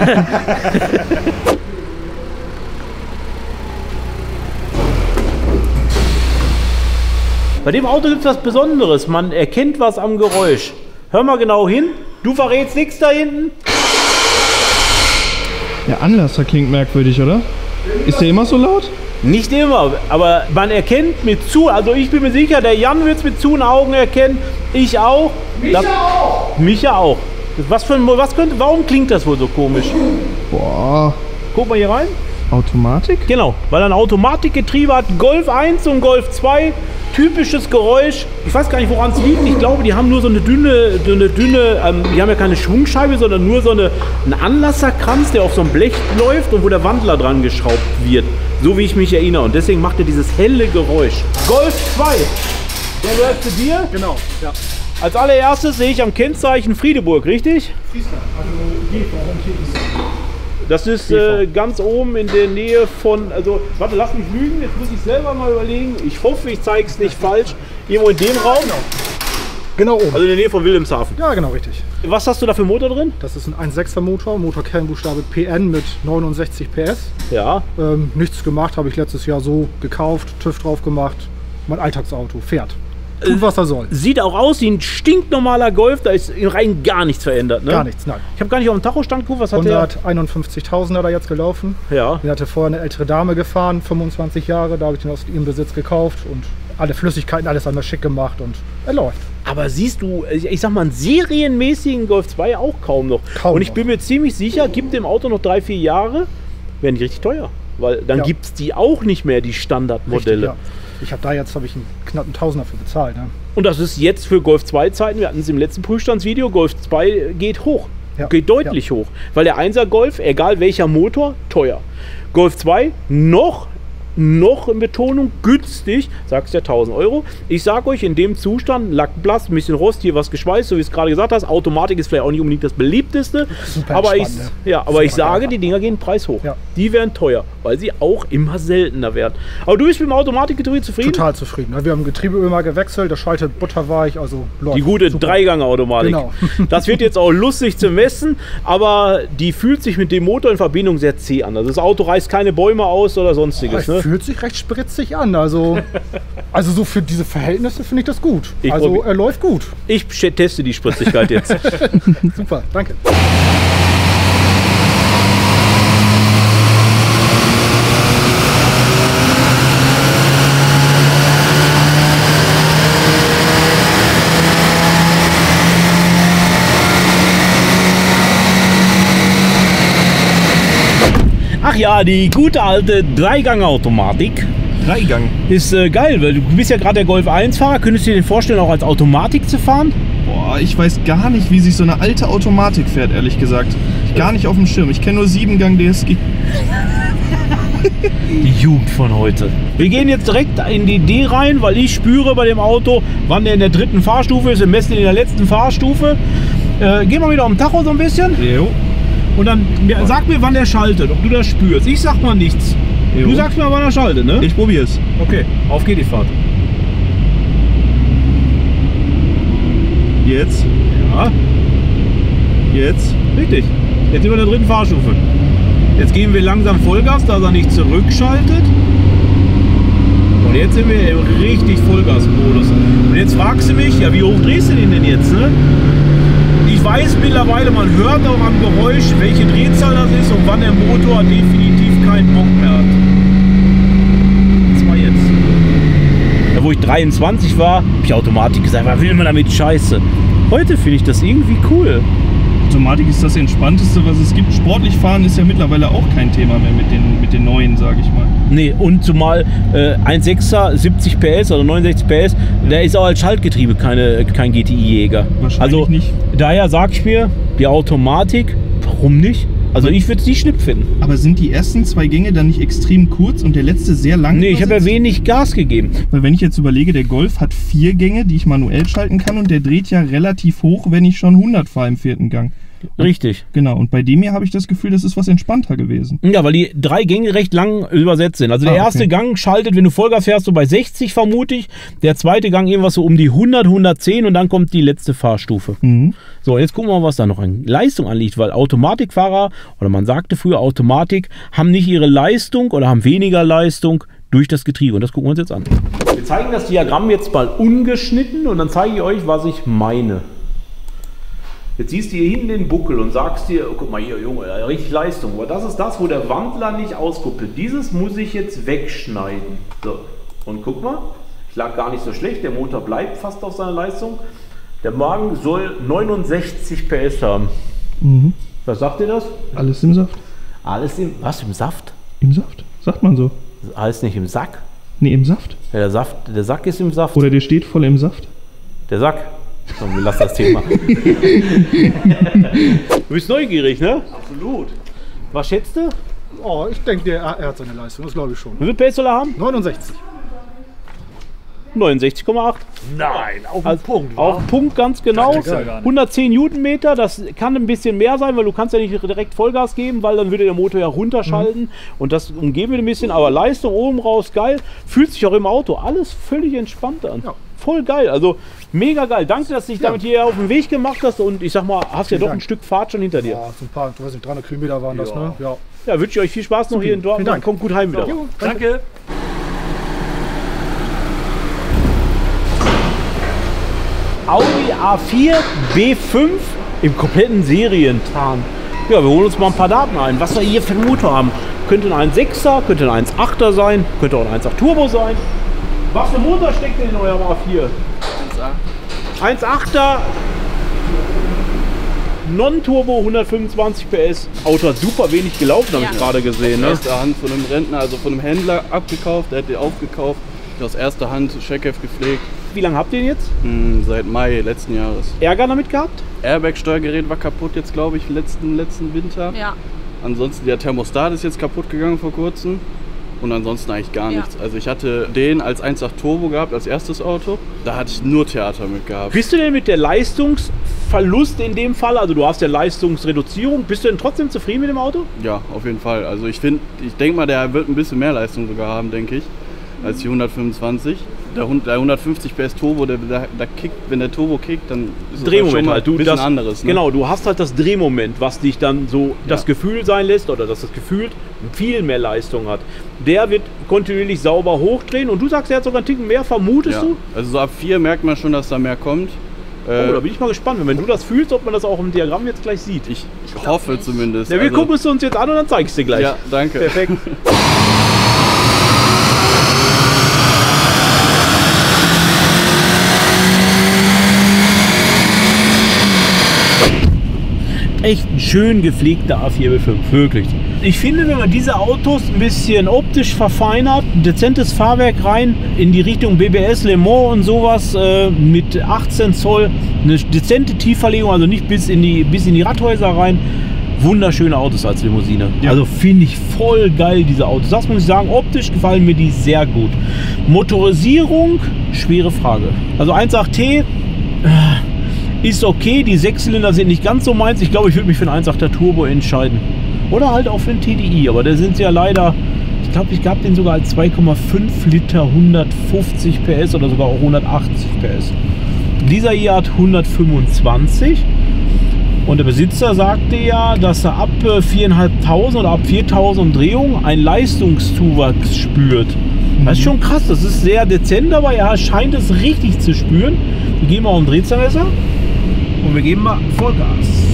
Bei dem Auto gibt es was Besonderes. Man erkennt was am Geräusch. Hör mal genau hin. Du verrätst nichts da hinten. Der Anlasser klingt merkwürdig, oder? Ist der immer so laut? Nicht immer, aber man erkennt mit zu. Also ich bin mir sicher, der Jan wird es mit zu den Augen erkennen. Ich auch. Micha auch. Warum klingt das wohl so komisch? Boah. Guck mal hier rein. Automatik? Genau, weil er ein Automatikgetriebe hat. Golf 1 und Golf 2, typisches Geräusch. Ich weiß gar nicht, woran es liegt. Ich glaube, die haben nur so eine dünne, die haben ja keine Schwungscheibe, sondern nur so einen Anlasserkranz, der auf so einem Blech läuft und wo der Wandler dran geschraubt wird. So wie ich mich erinnere. Und deswegen macht er dieses helle Geräusch. Golf 2, der gehört zu dir? Genau, ja. Als allererstes sehe ich am Kennzeichen Friedeburg, richtig? Friesland, also GV. Das ist ganz oben in der Nähe von, also warte, lass mich lügen, jetzt muss ich selber mal überlegen. Ich hoffe, ich zeige es nicht falsch. Irgendwo in dem Raum? Genau oben. Also in der Nähe von Wilhelmshaven. Ja, genau, richtig. Was hast du da für Motor drin? Das ist ein 1.6er Motor, Motorkennbuchstabe PN mit 69 PS. Ja. Nichts gemacht, habe ich letztes Jahr so gekauft, TÜV drauf gemacht. Mein Alltagsauto, fährt. Tut, was er soll. Sieht auch aus wie ein stinknormaler Golf, da ist rein gar nichts verändert, ne? Gar nichts, nein. Ich habe gar nicht auf dem Tachostand geguckt, was hat der? 151.000 hat er jetzt gelaufen. Ja. Den hatte vorher eine ältere Dame gefahren, 25 Jahre, da habe ich den aus ihrem Besitz gekauft und alle Flüssigkeiten, alles einmal schick gemacht und er läuft. Aber siehst du, ich sag mal, einen serienmäßigen Golf 2 auch kaum noch. Und ich bin mir ziemlich sicher, gibt dem Auto noch 3-4 Jahre, werden die richtig teuer. Weil dann gibt es die auch nicht mehr, die Standardmodelle. Richtig, ja. Ich habe einen knappen Tausender für bezahlt. Ne? Und das ist jetzt für Golf 2 Zeiten, wir hatten es im letzten Prüfstandsvideo, Golf 2 geht hoch. Ja. Geht deutlich hoch. Weil der 1er Golf, egal welcher Motor, teuer. Golf 2 noch in Betonung günstig, sagst ja 1000 Euro. Ich sag euch, in dem Zustand, Lackblass, ein bisschen Rost, hier was geschweißt, so wie es gerade gesagt hast. Automatik ist vielleicht auch nicht unbedingt das beliebteste. Super aber ich super sage, geil. die Dinger gehen preishoch. Ja. Die werden teuer, weil sie auch immer seltener werden. Aber du bist mit dem Automatikgetriebe zufrieden? Total zufrieden. Wir haben Getriebeöl mal gewechselt, das schaltet butterweich, also läuft. Die gute Dreigang-Automatik. Genau. Das wird jetzt auch lustig zu messen, aber die fühlt sich mit dem Motor in Verbindung sehr zäh an. Also das Auto reißt keine Bäume aus oder sonstiges. Ne? Fühlt sich recht spritzig an. Also so für diese Verhältnisse finde ich das gut. Er läuft gut. Ich teste die Spritzigkeit jetzt. Super, danke. Ach ja, die gute alte Dreigang-Automatik. Dreigang. Ist geil, weil du bist ja gerade der Golf 1-Fahrer. Könntest du dir den vorstellen, auch als Automatik zu fahren? Boah, ich weiß gar nicht, wie sich so eine alte Automatik fährt, ehrlich gesagt. Gar nicht auf dem Schirm. Ich kenne nur 7-Gang DSG. Die Jugend von heute. Wir gehen jetzt direkt in die D rein, weil ich spüre bei dem Auto, wann der in der 3. Fahrstufe ist. Wir messen ihn in der letzten Fahrstufe. Gehen wir wieder auf den Tacho so ein bisschen. Jo. Und dann sag mir, wann er schaltet, ob du das spürst. Ich sag mal nichts. Jo. Du sagst mal, wann er schaltet, ne? Ich probier's. Okay, auf geht die Fahrt. Jetzt? Ja. Jetzt? Richtig. Jetzt sind wir in der dritten Fahrstufe. Jetzt geben wir langsam Vollgas, dass er nicht zurückschaltet. Und jetzt sind wir im richtig Vollgasmodus. Und jetzt fragst du mich, ja, wie hoch drehst du den denn jetzt, ne? Ich weiß mittlerweile, man hört auch am Geräusch, welche Drehzahl das ist und wann der Motor definitiv keinen Bock mehr hat. Das war jetzt. Da, wo ich 23 war, habe ich Automatik gesagt, was will man damit Scheiße? Heute finde ich das irgendwie cool. Automatik ist das Entspannteste, was es gibt. Sportlich fahren ist ja mittlerweile auch kein Thema mehr mit den neuen, sage ich mal. Nee, und zumal 1.6er 70 PS oder 69 PS, der ist auch als Schaltgetriebe kein GTI-Jäger. Wahrscheinlich also, nicht. Daher sag ich mir, die Automatik, warum nicht? Also ich würde es nicht schlimm finden. Aber sind die ersten 2 Gänge dann nicht extrem kurz und der letzte sehr lang? Nee, ich habe ja wenig Gas gegeben. Weil wenn ich jetzt überlege, der Golf hat 4 Gänge, die ich manuell schalten kann und der dreht ja relativ hoch, wenn ich schon 100 fahre im 4. Gang. Richtig. Genau, und bei dem hier habe ich das Gefühl, das ist was entspannter gewesen. Ja, weil die 3 Gänge recht lang übersetzt sind. Also der erste Gang schaltet, wenn du Vollgas fährst, so bei 60 vermute ich. Der zweite Gang irgendwas so um die 100, 110 und dann kommt die letzte Fahrstufe. Mhm. So, jetzt gucken wir mal, was da noch an Leistung anliegt, weil Automatikfahrer, oder man sagte früher Automatik, haben nicht ihre Leistung oder haben weniger Leistung durch das Getriebe. Und das gucken wir uns jetzt an. Wir zeigen das Diagramm jetzt mal ungeschnitten und dann zeige ich euch, was ich meine. Jetzt siehst du hier hinten den Buckel und sagst dir, oh, guck mal hier, Junge, richtig Leistung. Aber das ist das, wo der Wandler nicht auskuppelt. Dieses muss ich jetzt wegschneiden. So, und guck mal, ich lag gar nicht so schlecht. Der Motor bleibt fast auf seiner Leistung. Der Wagen soll 69 PS haben. Mhm. Was sagt ihr das? Alles im Saft. Alles im, was, im Saft? Im Saft, sagt man so. Alles nicht im Sack? Nee, im Saft. Ja, der Sack ist im Saft. Oder der steht voll im Saft. Der Sack. So, wir lassen das Thema. Du bist neugierig, ne? Absolut. Was schätzt du? Oh, ich denke, er hat seine Leistung, das glaube ich schon. Wie viel PS soll er haben? 69. 69,8. Nein, auf den Punkt. Auf den Punkt, ganz genau. Das ja gar nicht. 110 Newtonmeter, das kann ein bisschen mehr sein, weil du kannst ja nicht direkt Vollgas geben, weil dann würde der Motor ja runterschalten. Und das umgeben wir ein bisschen, aber Leistung oben raus, geil. Fühlt sich auch im Auto alles völlig entspannt an. Ja. Voll geil, also mega geil. Danke, dass du dich damit hier auf den Weg gemacht hast und ich sag mal, hast ja doch ein Stück Fahrt schon hinter dir. Ja, so ein paar, du weißt nicht, 300 Kilometer waren das, ne? Ja. Ja, wünsche ich euch viel Spaß noch hier in Dortmund. Dank. Kommt gut heim wieder. Jo, danke. Audi A4 B5 im kompletten Serientarn. Ja, wir holen uns mal ein paar Daten ein, was wir hier für einen Motor haben. Könnte ein 1.6er, könnte ein 1.8er sein, könnte auch ein 1.8 Turbo sein. Was für ein Motor steckt denn in eurem A4? 1.8er Non-Turbo, 125 PS. Auto hat super wenig gelaufen, habe ich gerade gesehen. Aus erster Hand von einem Rentner, also von einem Händler abgekauft, der hat den aufgekauft. Aus erster Hand Checkheft gepflegt. Wie lange habt ihr den jetzt? Seit Mai letzten Jahres. Ärger damit gehabt? Airbag-Steuergerät war kaputt jetzt, glaube ich, letzten Winter. Ja. Ansonsten der Thermostat ist jetzt kaputt gegangen vor kurzem. Und ansonsten eigentlich gar nichts. Also ich hatte den als 1.8 Turbo gehabt, als erstes Auto. Da hatte ich nur Theater mit gehabt. Bist du denn mit der Leistungsverlust in dem Fall, also du hast ja Leistungsreduzierung, bist du denn trotzdem zufrieden mit dem Auto? Ja, auf jeden Fall. Also ich denke mal, der wird ein bisschen mehr Leistung sogar haben, denke ich, als die 125. Der 150 PS Turbo, der kickt, wenn der Turbo kickt, dann ist Drehmoment schon mal halt. ein bisschen anderes. Ne? Genau, du hast halt das Drehmoment, was dich dann so das Gefühl sein lässt oder dass das Gefühl viel mehr Leistung hat. Der wird kontinuierlich sauber hochdrehen und du sagst, er hat sogar einen Ticken mehr, vermutest du? Also so ab 4 merkt man schon, dass da mehr kommt. Da bin ich mal gespannt, wenn du das fühlst, ob man das auch im Diagramm jetzt gleich sieht. Ich hoffe zumindest. Ja, wir gucken es uns jetzt an und dann zeige ich es dir gleich. Ja, danke. Perfekt. Echt ein schön gepflegter A4 B5, wirklich. Ich finde, wenn man diese Autos ein bisschen optisch verfeinert, ein dezentes Fahrwerk rein, in die Richtung BBS Le Mans und sowas, mit 18 Zoll, eine dezente Tiefverlegung, also nicht bis in die Radhäuser rein, wunderschöne Autos als Limousine. Ja. Also finde ich voll geil, diese Autos. Das muss ich sagen, optisch gefallen mir die sehr gut. Motorisierung, schwere Frage. Also 1.8T, ist okay, die 6-Zylinder sind nicht ganz so meins. Ich glaube, ich würde mich für einen 1.8er Turbo entscheiden. Oder halt auch für einen TDI, aber da sind sie ja leider, ich glaube, ich gab den sogar als 2,5 Liter 150 PS oder sogar auch 180 PS. Dieser hier hat 125. Und der Besitzer sagte ja, dass er ab 4.500 oder ab 4.000 Umdrehungen einen Leistungszuwachs spürt. Das ist schon krass, das ist sehr dezent, aber er scheint es richtig zu spüren. Wir geben auch ein Drehzahlmesser und wir geben mal Vollgas.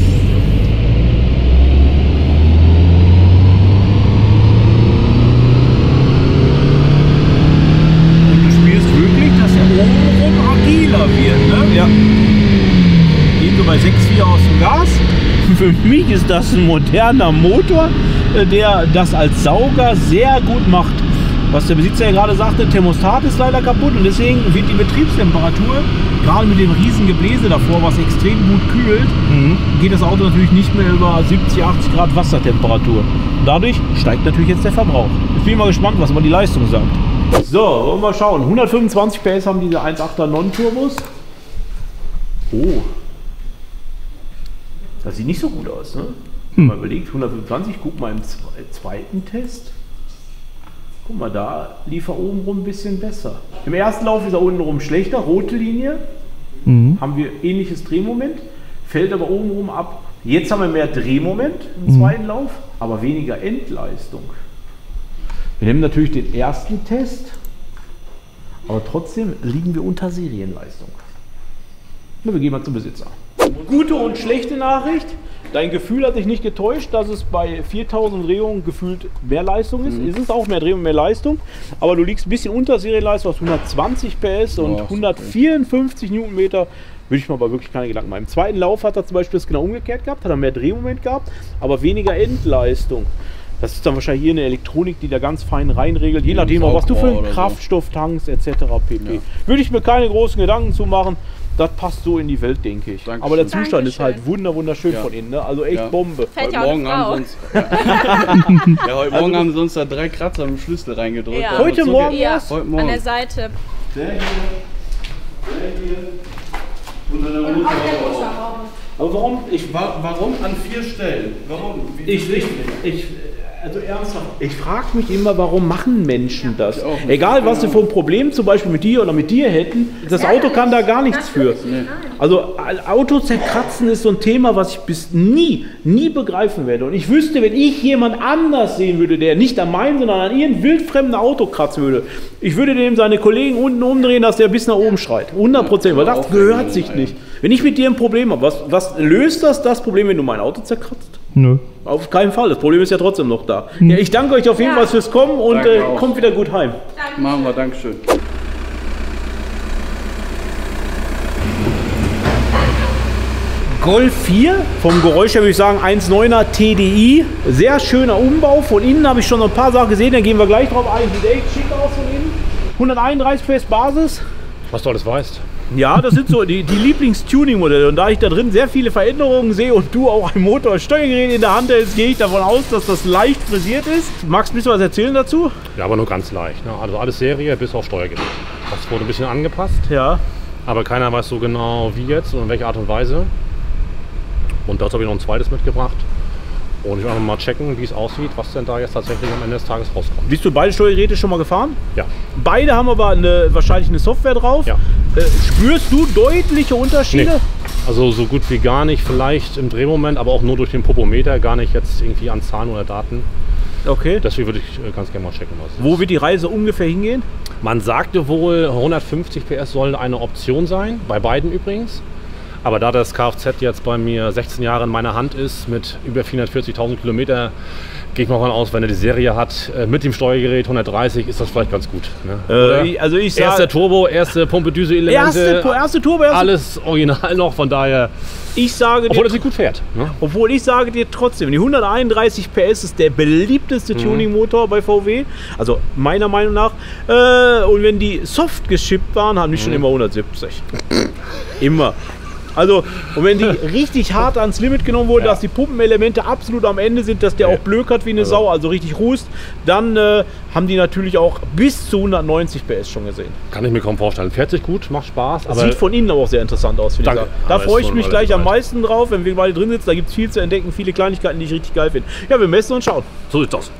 Und du spürst wirklich, dass er obenrum agiler wird, ne? Ja. Gehen wir bei 6,4 aus dem Gas. Für mich ist das ein moderner Motor, der das als Sauger sehr gut macht. Was der Besitzer ja gerade sagte, der Thermostat ist leider kaputt und deswegen wird die Betriebstemperatur, gerade mit dem riesen Gebläse davor, was extrem gut kühlt, geht das Auto natürlich nicht mehr über 70, 80 Grad Wassertemperatur. Und dadurch steigt natürlich jetzt der Verbrauch. Ich bin mal gespannt, was mal die Leistung sagt. So, wollen wir mal schauen. 125 PS haben diese 1.8er Non-Turbos. Oh. Das sieht nicht so gut aus, ne? Mal überlegt, 125, guck mal im zweiten Test. Guck mal, da lief er obenrum ein bisschen besser. Im ersten Lauf ist er untenrum schlechter, rote Linie. Haben wir ähnliches Drehmoment, fällt aber obenrum ab. Jetzt haben wir mehr Drehmoment im zweiten Lauf, aber weniger Endleistung. Wir nehmen natürlich den ersten Test, aber trotzdem liegen wir unter Serienleistung. Na, wir gehen mal zum Besitzer. Gute und schlechte Nachricht. Dein Gefühl hat dich nicht getäuscht, dass es bei 4.000 Drehungen gefühlt mehr Leistung ist. Es ist auch mehr Drehung, mehr Leistung, aber du liegst ein bisschen unter Serienleistung, aus 120 PS und 154 Newtonmeter. Würde ich mir aber wirklich keine Gedanken machen. Im zweiten Lauf hat er zum Beispiel das genau umgekehrt gehabt, hat er mehr Drehmoment gehabt, aber weniger Endleistung. Das ist dann wahrscheinlich hier eine Elektronik, die da ganz fein reinregelt, je nachdem auch, was du für einen Kraftstoff tankst etc. pp. Ja. Würde ich mir keine großen Gedanken zu machen. Das passt so in die Welt, denke ich. Dankeschön. Aber der Zustand ist halt wunderschön von innen, ne? Also echt Bombe. Heute Morgen haben sie uns da 3 Kratzer im Schlüssel reingedrückt. Ja. Heute Morgen? Ja, heute Morgen. An der Seite. Sehr hier. Unter der Motorhaube. Aber warum? Warum an 4 Stellen? Warum? Also ernsthaft, ich frage mich immer, warum machen Menschen das? Egal, was sie für ein Problem zum Beispiel mit dir oder mit dir hätten, das Auto kann da gar nichts für. Also Auto zerkratzen ist so ein Thema, was ich bis nie begreifen werde. Und ich wüsste, wenn ich jemand anders sehen würde, der nicht an meinem, sondern an ihren wildfremden Auto kratzen würde, ich würde dem seine Kollegen unten umdrehen, dass der bis nach oben schreit. 100%, weil das gehört sich nicht. Wenn ich mit dir ein Problem habe, was löst das Problem, wenn du mein Auto zerkratzt? Nö. Auf keinen Fall, das Problem ist ja trotzdem noch da. Ja, ich danke euch auf jeden Fall fürs Kommen und kommt wieder gut heim. Machen wir, Dankeschön. Golf 4, vom Geräusch her würde ich sagen 1.9er TDI. Sehr schöner Umbau. Von innen habe ich schon ein paar Sachen gesehen, da gehen wir gleich drauf ein. Sieht echt schick aus von innen. 131 PS Basis. Was du alles weißt. Ja, das sind so die Lieblings-Tuning-Modelle. Und da ich da drin sehr viele Veränderungen sehe und du auch ein Motorsteuergerät in der Hand hältst, gehe ich davon aus, dass das leicht frisiert ist. Magst du ein bisschen was erzählen dazu? Ja, aber nur ganz leicht. Ne? Also alles Serie bis auf Steuergerät. Das wurde ein bisschen angepasst. Ja. Aber keiner weiß so genau wie jetzt und in welcher Art und Weise. Und dazu habe ich noch ein zweites mitgebracht. Und ich will einfach mal checken, wie es aussieht, was denn da jetzt tatsächlich am Ende des Tages rauskommt. Bist du beide Steuergeräte schon mal gefahren? Ja. Beide haben aber wahrscheinlich eine Software drauf. Ja. Spürst du deutliche Unterschiede? Nee. Also so gut wie gar nicht, vielleicht im Drehmoment, aber auch nur durch den Popometer, gar nicht jetzt irgendwie an Zahlen oder Daten. Okay. Deswegen würde ich ganz gerne mal checken. Wo wird die Reise ungefähr hingehen? Man sagte wohl, 150 PS sollen eine Option sein, bei beiden übrigens. Aber da das Kfz jetzt bei mir 16 Jahre in meiner Hand ist, mit über 440.000 Kilometer, gehe ich mal davon aus, wenn er die Serie hat, mit dem Steuergerät 130, ist das vielleicht ganz gut. Ne? Also ich sag, erster Turbo, erste Pumpe-Düse-Elemente, erste Turbo, alles original noch, von daher, ich sage obwohl er sich gut fährt. Ne? Obwohl ich sage dir trotzdem, die 131 PS ist der beliebteste Tuning-Motor bei VW, also meiner Meinung nach. Und wenn die soft geschippt waren, haben die schon immer 170. Immer. Also, und wenn die richtig hart ans Limit genommen wurden, dass die Pumpenelemente absolut am Ende sind, dass der auch blökert wie eine Sau, also richtig rußt, dann haben die natürlich auch bis zu 190 PS schon gesehen. Kann ich mir kaum vorstellen. Fährt sich gut, macht Spaß. Aber sieht von innen aber auch sehr interessant aus, finde ich. Da freue ich mich gleich am meisten drauf, wenn wir beide drin sitzen. Da gibt es viel zu entdecken, viele Kleinigkeiten, die ich richtig geil finde. Ja, wir messen und schauen. So sieht's aus.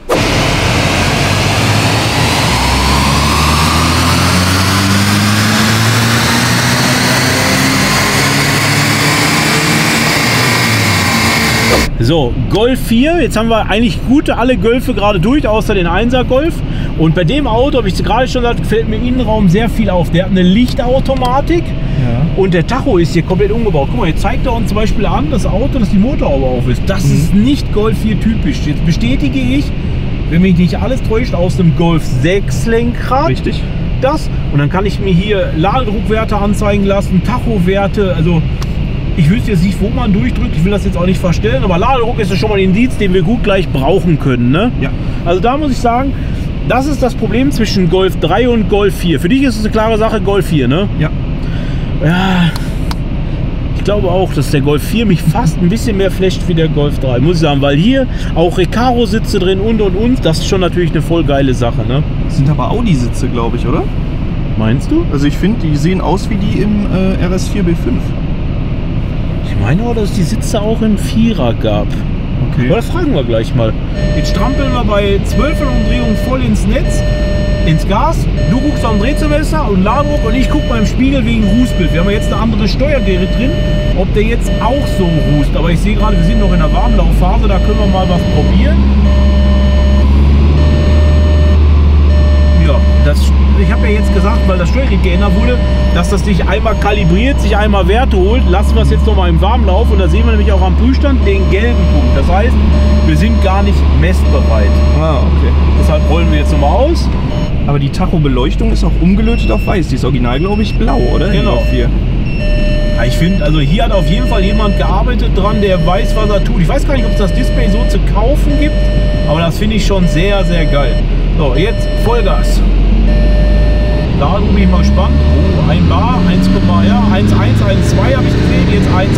So, Golf 4, jetzt haben wir eigentlich alle Golfe gerade durch, außer den 1er Golf. Und bei dem Auto, habe ich gerade schon gesagt, fällt mir Innenraum sehr viel auf. Der hat eine Lichtautomatik und der Tacho ist hier komplett umgebaut. Guck mal, jetzt zeigt er uns zum Beispiel an, das Auto, dass die Motorhaube auf ist. Das ist nicht Golf 4 typisch. Jetzt bestätige ich, wenn mich nicht alles täuscht, aus dem Golf 6 Lenkrad. Richtig. Das. Und dann kann ich mir hier Ladedruckwerte anzeigen lassen, Tachowerte, also... Ich wüsste jetzt nicht, wo man durchdrückt, ich will das jetzt auch nicht verstellen, aber Ladedruck ist ja schon mal ein Indiz, den wir gut gleich brauchen können. Ne? Ja. Also da muss ich sagen, das ist das Problem zwischen Golf 3 und Golf 4. Für dich ist es eine klare Sache, Golf 4, ne? Ja. Ja, ich glaube auch, dass der Golf 4 mich fast ein bisschen mehr flasht wie der Golf 3, muss ich sagen, weil hier auch Recaro-Sitze drin und. Das ist schon natürlich eine voll geile Sache, ne? Das sind aber Audi-Sitze, glaube ich, oder? Meinst du? Also ich finde, die sehen aus wie die im RS4 B5. Ich meine auch, dass es die Sitze auch im 4er gab. Okay. Aber das fragen wir gleich mal. Jetzt strampeln wir bei 12 Umdrehungen voll ins Netz, ins Gas. Du guckst am Drehzahlmesser und Ladedruck und ich gucke beim Spiegel wegen Rußbild. Wir haben jetzt eine andere Steuergerät drin, ob der jetzt auch so rußt. Aber ich sehe gerade, wir sind noch in der Warmlaufphase, da können wir mal was probieren. Ja, ich habe ja jetzt gesagt, weil das Steuergerät geändert wurde, dass das sich einmal kalibriert, sich einmal Werte holt. Lassen wir es jetzt noch mal im Warmlauf und da sehen wir nämlich auch am Prüfstand den gelben Punkt. Das heißt, wir sind gar nicht messbereit. Ah, okay. Deshalb rollen wir jetzt noch mal aus. Aber die Tacho-Beleuchtung ist auch umgelötet auf weiß. Die ist original, glaube ich, blau, oder? Genau. Ja, ich finde, also hier hat auf jeden Fall jemand gearbeitet dran, der weiß, was er tut. Ich weiß gar nicht, ob es das Display so zu kaufen gibt, aber das finde ich schon sehr, sehr geil. So, jetzt Vollgas. Da bin ich mal gespannt. Oh, 1 Bar, 1,1, 1,2 habe ich gesehen, jetzt 1,1.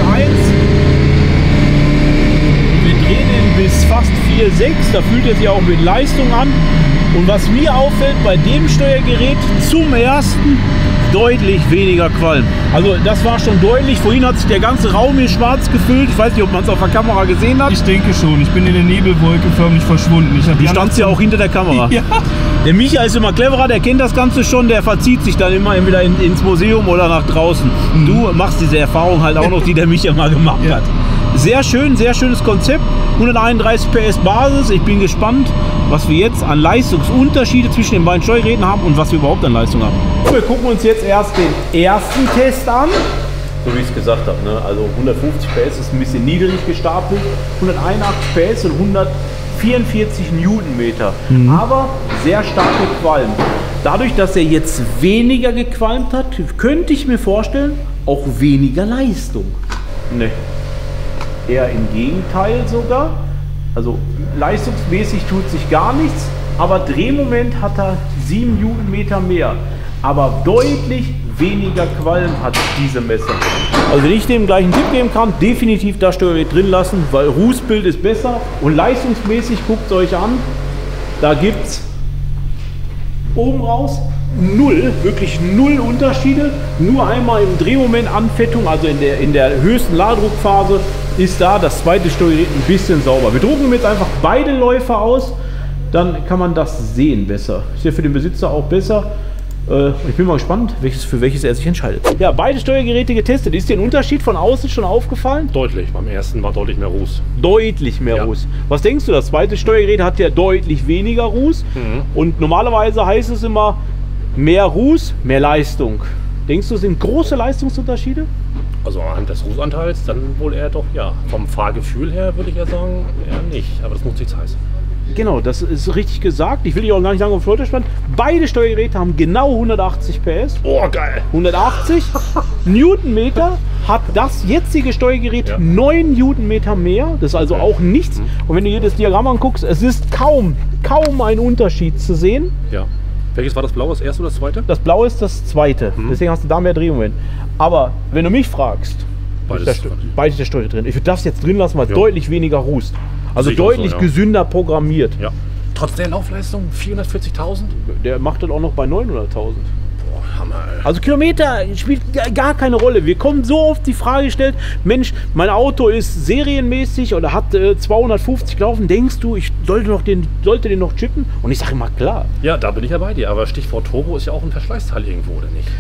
Wir drehen ihn bis fast 4,6, da fühlt er sich auch mit Leistung an. Und was mir auffällt bei dem Steuergerät zum ersten, deutlich weniger Qualm. Also das war schon deutlich. Vorhin hat sich der ganze Raum hier schwarz gefüllt. Ich weiß nicht, ob man es auf der Kamera gesehen hat. Ich denke schon. Ich bin in der Nebelwolke förmlich verschwunden. Die stand ja auch hinter der Kamera. Ja. Der Micha ist immer cleverer, der kennt das Ganze schon. Der verzieht sich dann immer entweder ins Museum oder nach draußen. Du machst diese Erfahrung halt auch noch, die der Micha mal gemacht hat. Sehr schön, sehr schönes Konzept. 131 PS Basis. Ich bin gespannt, was wir jetzt an Leistungsunterschiede zwischen den beiden Steuergeräten haben und was wir überhaupt an Leistung haben. Wir gucken uns jetzt erst den ersten Test an. So wie ich es gesagt habe, ne? Also 150 PS ist ein bisschen niedrig gestapelt, 181 PS und 144 Newtonmeter. Aber sehr starke Qualm. Dadurch, dass er jetzt weniger gequalmt hat, könnte ich mir vorstellen, auch weniger Leistung. Ne. Eher im Gegenteil sogar. Also leistungsmäßig tut sich gar nichts, aber Drehmoment hat er 7 Newtonmeter mehr. Aber deutlich weniger Qualm hat diese Messung. Also wenn ich dem gleich einen Tipp geben kann, definitiv das Steuergerät drin lassen, weil Rußbild ist besser und leistungsmäßig, guckt es euch an, da gibt es oben raus wirklich null Unterschiede, nur einmal im Drehmoment Anfettung, also in der höchsten Ladedruckphase ist da das zweite Steuergerät ein bisschen sauber. Wir drucken jetzt einfach beide Läufer aus, dann kann man das sehen besser. Ist ja für den Besitzer auch besser. Ich bin mal gespannt, für welches er sich entscheidet. Ja, beide Steuergeräte getestet. Ist dir ein Unterschied von außen schon aufgefallen? Deutlich. Beim ersten war deutlich mehr Ruß. Deutlich mehr Ruß. Was denkst du, das zweite Steuergerät hat ja deutlich weniger Ruß. Und normalerweise heißt es immer, mehr Ruß, mehr Leistung. Denkst du, es sind große Leistungsunterschiede? Also anhand des Rußanteils dann wohl eher doch ja. Vom Fahrgefühl her würde ich ja sagen, eher nicht. Aber das muss nichts heißen. Genau, das ist richtig gesagt. Ich will dich auch gar nicht sagen, auf Folterspann. Beide Steuergeräte haben genau 180 PS. Oh, geil! 180 Newtonmeter hat das jetzige Steuergerät 9 Newtonmeter mehr. Das ist also auch nichts. Und wenn du hier das Diagramm anguckst, es ist kaum ein Unterschied zu sehen. Ja. Welches war das Blaue, das erste oder das zweite? Das Blaue ist das zweite. Deswegen hast du da mehr Drehmoment. Aber wenn du mich fragst, beides der Steuer drin. Ich würde das jetzt drin lassen, weil deutlich weniger rußt. Also deutlich gesünder programmiert. Ja. Trotz der Laufleistung 440.000? Der macht das auch noch bei 900.000. Boah, Hammer. Also Kilometer spielt gar keine Rolle. Wir kommen so oft die Frage gestellt, Mensch, mein Auto ist serienmäßig oder hat 250 gelaufen. Denkst du, ich sollte den noch chippen? Und ich sage immer, klar. Ja, da bin ich ja bei dir. Aber Stichwort Turbo ist ja auch ein Verschleißteil irgendwo, oder nicht?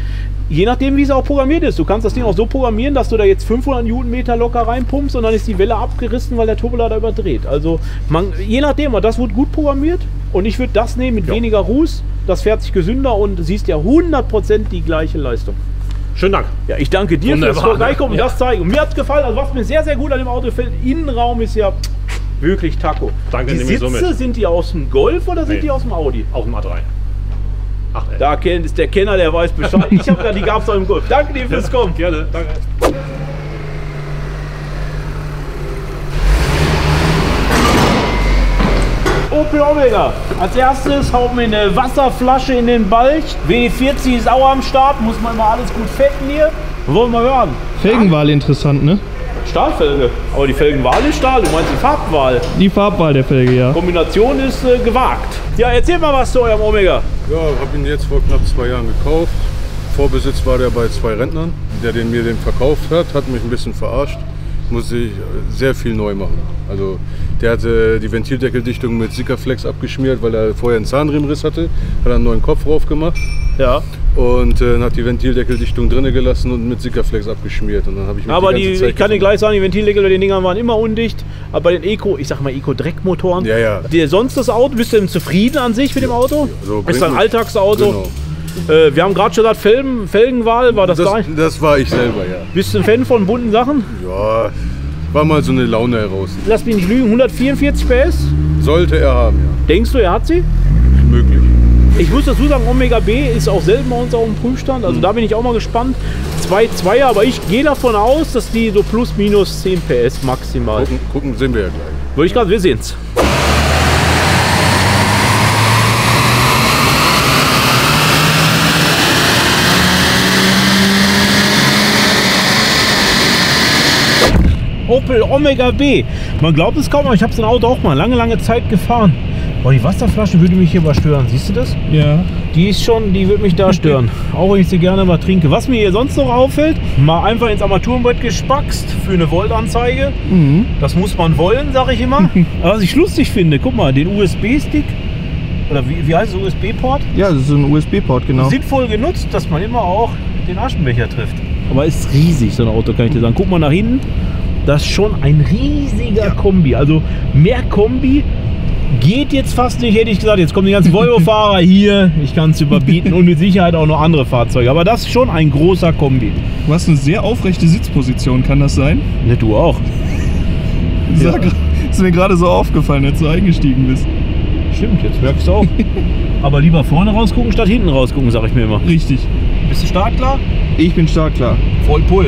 Je nachdem, wie es auch programmiert ist. Du kannst das Ding auch so programmieren, dass du da jetzt 500 Newtonmeter locker reinpumpst und dann ist die Welle abgerissen, weil der Turbolader überdreht. Also je nachdem, das wird gut programmiert und ich würde das nehmen mit weniger Ruß. Das fährt sich gesünder und siehst ja 100% die gleiche Leistung. Schönen Dank. Ja, ich danke dir fürs Vorbeikommen und das zeigen. Und mir hat es gefallen, also was mir sehr, sehr gut an dem Auto gefällt, Innenraum ist ja wirklich Taco. Danke, die Sitze, sind die aus dem Golf oder sind die aus dem Audi? Aus dem A3. Ach, da ist der Kenner, der weiß Bescheid. Ich habe gerade, die gab es auch im Golf. Danke dir fürs Kommen. Gerne, danke. Opel Omega. Als erstes haut mir eine Wasserflasche in den Balch. W40 ist auch am Start. Muss man mal alles gut fetten hier. Wollen wir hören. Felgenwahl interessant, ne? Stahlfelge. Aber die Felgenwahl ist Stahl. Du meinst die Farbwahl? Die Farbwahl der Felge, ja. Kombination ist gewagt. Ja, erzähl mal was zu eurem Omega. Ja, habe ihn jetzt vor knapp 2 Jahren gekauft. Vorbesitz war der bei 2 Rentnern. Der, mir den verkauft hat mich ein bisschen verarscht. Muss ich sehr viel neu machen. Also der hatte die Ventildeckeldichtung mit Sikaflex abgeschmiert, weil er vorher einen Zahnriemenriss hatte. Hat einen neuen Kopf drauf gemacht. Ja. Und hat die Ventildeckeldichtung drinnen gelassen und mit Sikaflex abgeschmiert. Und dann habe ich aber ich kann dir gleich sagen, die Ventildeckel bei den Dingern waren immer undicht. Aber bei den ich sag mal Eco-Dreckmotoren. Ja, ja. Sonst das Auto, bist du denn zufrieden an sich mit dem Auto? Also, ist ein Alltagsauto. Genau. Wir haben gerade schon gesagt, Felgenwahl, war das da? Das war ich selber, ja. Bist du ein Fan von bunten Sachen? Ja, war mal so eine Laune heraus. Lass mich nicht lügen, 144 PS? Sollte er haben, ja. Denkst du, er hat sie? Möglich. Ich muss dazu sagen, Omega B ist auch selten bei uns auf dem Prüfstand. Also da bin ich auch mal gespannt. 2.2er, aber ich gehe davon aus, dass die so plus minus 10 PS maximal. Gucken sehen wir ja gleich. Würde ich gerade, wir sehen's. Opel Omega B. Man glaubt es kaum, aber ich habe so ein Auto auch mal lange Zeit gefahren. Boah, die Wasserflasche würde mich hier mal stören. Siehst du das? Ja. Die würde mich da stören. Auch wenn ich sie gerne mal trinke. Was mir hier sonst noch auffällt, mal einfach ins Armaturenbrett gespackst für eine Voltanzeige. Mhm. Das muss man wollen, sage ich immer. Aber was ich lustig finde, guck mal, den USB-Stick. Oder wie heißt es, USB-Port? Ja, das ist ein USB-Port, genau. Sinnvoll genutzt, dass man immer auch den Aschenbecher trifft. Aber ist riesig, so ein Auto, kann ich dir sagen. Guck mal nach hinten. Das ist schon ein riesiger Kombi. Also mehr Kombi geht jetzt fast nicht, hätte ich gesagt. Jetzt kommen die ganzen Volvo-Fahrer hier. Ich kann es überbieten und mit Sicherheit auch noch andere Fahrzeuge. Aber das ist schon ein großer Kombi. Du hast eine sehr aufrechte Sitzposition, kann das sein? Ne, du auch. Ja. Ist mir gerade so aufgefallen, als du eingestiegen bist. Stimmt, jetzt merkst du auch. Aber lieber vorne rausgucken statt hinten rausgucken, sag ich mir immer. Richtig. Bist du startklar? Ich bin startklar. Voll Pull.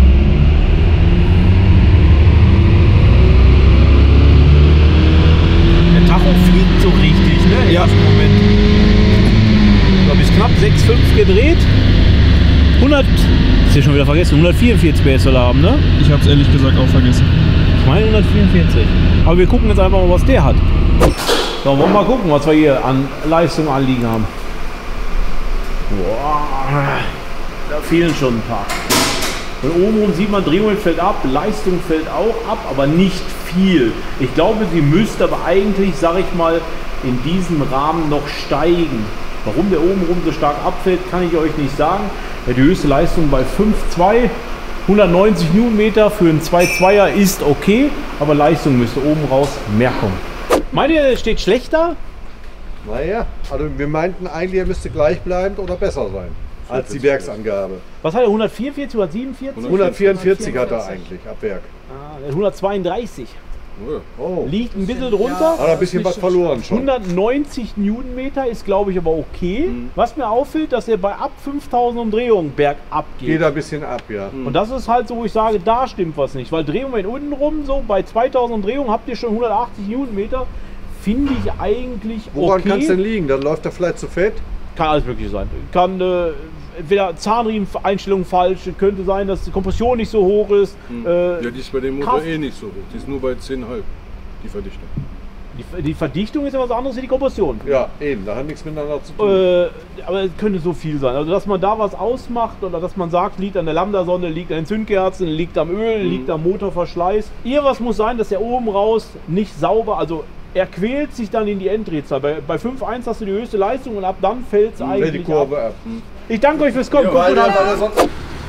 Tacho fliegt so richtig, ne? Im ersten Moment. Da bis knapp 6,5 gedreht. 100, ist ja schon wieder vergessen, 144 PS soll er haben, ne? Ich hab's ehrlich gesagt auch vergessen. Ich meine 144. Aber wir gucken jetzt einfach mal, was der hat. So, wollen wir mal gucken, was wir hier an Leistung anliegen haben. Boah, da fehlen schon ein paar. Von oben rum sieht man, Drehmoment fällt ab, Leistung fällt auch ab, aber nicht viel. Ich glaube, sie müsste aber eigentlich, sage ich mal, in diesem Rahmen noch steigen. Warum der oben rum so stark abfällt, kann ich euch nicht sagen. Ja, die höchste Leistung bei 5,2, 190 Newtonmeter für einen 2.2er ist okay, aber Leistung müsste oben raus mehr kommen. Meint ihr, der steht schlechter? Naja, also wir meinten eigentlich, er müsste gleichbleibend oder besser sein als die Werksangabe. Was hat er, 144 oder 147? 144 hat er eigentlich ab Werk. Ah, 132. Oh. Liegt ein bisschen drunter. Hat ein bisschen was verloren schon. 190 Newtonmeter ist, glaube ich, aber okay. Was mir auffällt, dass er bei ab 5000 Umdrehungen bergab geht. Geht ein bisschen ab, ja. Und das ist halt so, wo ich sage, da stimmt was nicht. Weil Drehmoment unten rum, so bei 2000 Umdrehungen habt ihr schon 180 Newtonmeter. Finde ich eigentlich okay. Woran kann es denn liegen? Dann läuft er vielleicht zu fett? Kann alles möglich sein. Kann entweder Zahnriemeneinstellung falsch, könnte sein, dass die Kompression nicht so hoch ist. Ja, die ist bei dem Motor nicht so hoch. Die ist nur bei 10,5, die Verdichtung. Die Verdichtung ist ja was anderes wie die Kompression. Ja, eben, da hat nichts miteinander zu tun. Aber es könnte so viel sein. Also, dass man da was ausmacht oder dass man sagt, liegt an der Lambda-Sonde, liegt an den Zündkerzen, liegt am Öl, liegt am Motorverschleiß. Irgendwas muss sein, dass der oben raus nicht sauber, also er quält sich dann in die Enddrehzahl. Bei 5.1 hast du die höchste Leistung und ab dann fällt es eigentlich die Kurve ab. Ich danke euch fürs Kommen. Ja, weil er sonst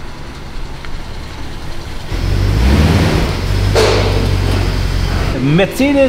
Mercedes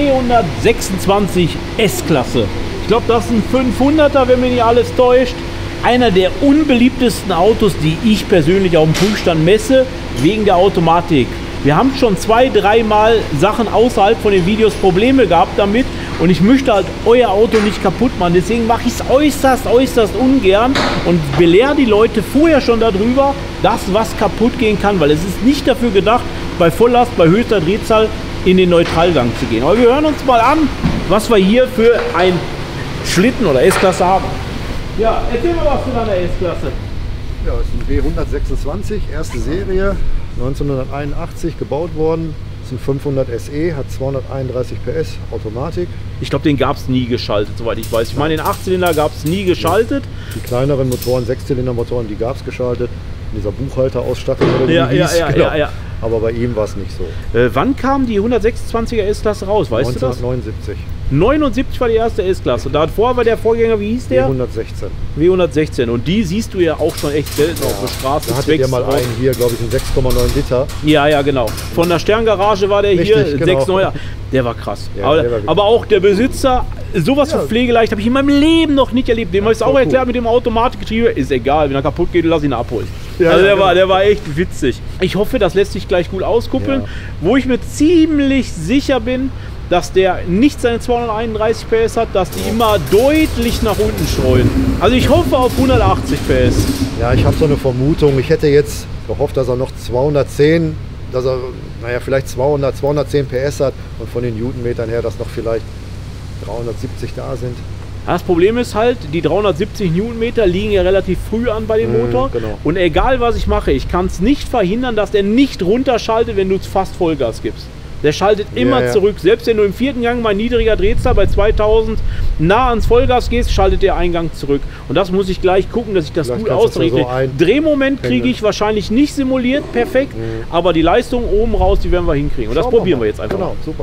W126 S-Klasse. Ich glaube, das ist ein 500er, wenn mich nicht alles täuscht. Einer der unbeliebtesten Autos, die ich persönlich auf dem Prüfstand messe, wegen der Automatik. Wir haben schon 2-3 Mal Sachen außerhalb von den Videos Probleme gehabt damit und ich möchte halt euer Auto nicht kaputt machen. Deswegen mache ich es äußerst ungern und belehre die Leute vorher schon darüber, dass was kaputt gehen kann, weil es ist nicht dafür gedacht, bei Volllast, bei höchster Drehzahl in den Neutralgang zu gehen. Aber wir hören uns mal an, was wir hier für ein Schlitten oder S-Klasse haben. Ja, erzähl mal was zu deiner S-Klasse. Ja, das ist ein W126, erste Serie, 1981 gebaut worden. Das ist ein 500 SE, hat 231 PS, Automatik. Ich glaube, den gab es nie geschaltet, soweit ich weiß. Ich meine, den 8-Zylinder gab es nie geschaltet. Die kleineren Motoren, 6-Zylinder-Motoren, die gab es geschaltet. In dieser Buchhalterausstattung oder ja, genau. ja. Aber bei ihm war es nicht so. Wann kam die 126er S-Klasse raus, weißt 1979. du das? 79 war die erste S-Klasse. Davor war der Vorgänger, wie hieß der? W116. W116. Und die siehst du ja auch schon echt selten auf der Straße. Da hattet ihr mal einen hier, glaube ich, einen 6,9 Liter. Ja, genau. Von der Sterngarage war der richtig, hier, genau. 6,9er. Der war krass. Ja, aber auch der Besitzer, sowas von pflegeleicht habe ich in meinem Leben noch nicht erlebt. Dem habe ich es auch erklärt mit dem Automatikgetriebe. Ist egal, wenn er kaputt geht, lass ihn abholen. Ja, also der war echt witzig. Ich hoffe, das lässt sich gleich gut auskuppeln. Ja. Wo ich mir ziemlich sicher bin, dass der nicht seine 231 PS hat, dass die immer deutlich nach unten streuen. Also ich hoffe auf 180 PS. Ja, ich habe so eine Vermutung. Ich hätte jetzt gehofft, dass er noch 210, dass er vielleicht 210 PS hat und von den Newtonmetern her, dass noch vielleicht 370 da sind. Das Problem ist halt, die 370 Newtonmeter liegen ja relativ früh an bei dem Motor. Genau. Und egal was ich mache, ich kann es nicht verhindern, dass der nicht runterschaltet, wenn du fast Vollgas gibst. Der schaltet immer zurück. Selbst wenn du im 4. Gang bei niedriger Drehzahl bei 2000 nah ans Vollgas gehst, schaltet der Eingang zurück. Und das muss ich gleich gucken, dass ich das gut ausrichte. So Drehmoment kriege ich wahrscheinlich nicht simuliert, perfekt. Aber die Leistung oben raus, die werden wir hinkriegen. Und das probieren wir jetzt einfach. Genau, super.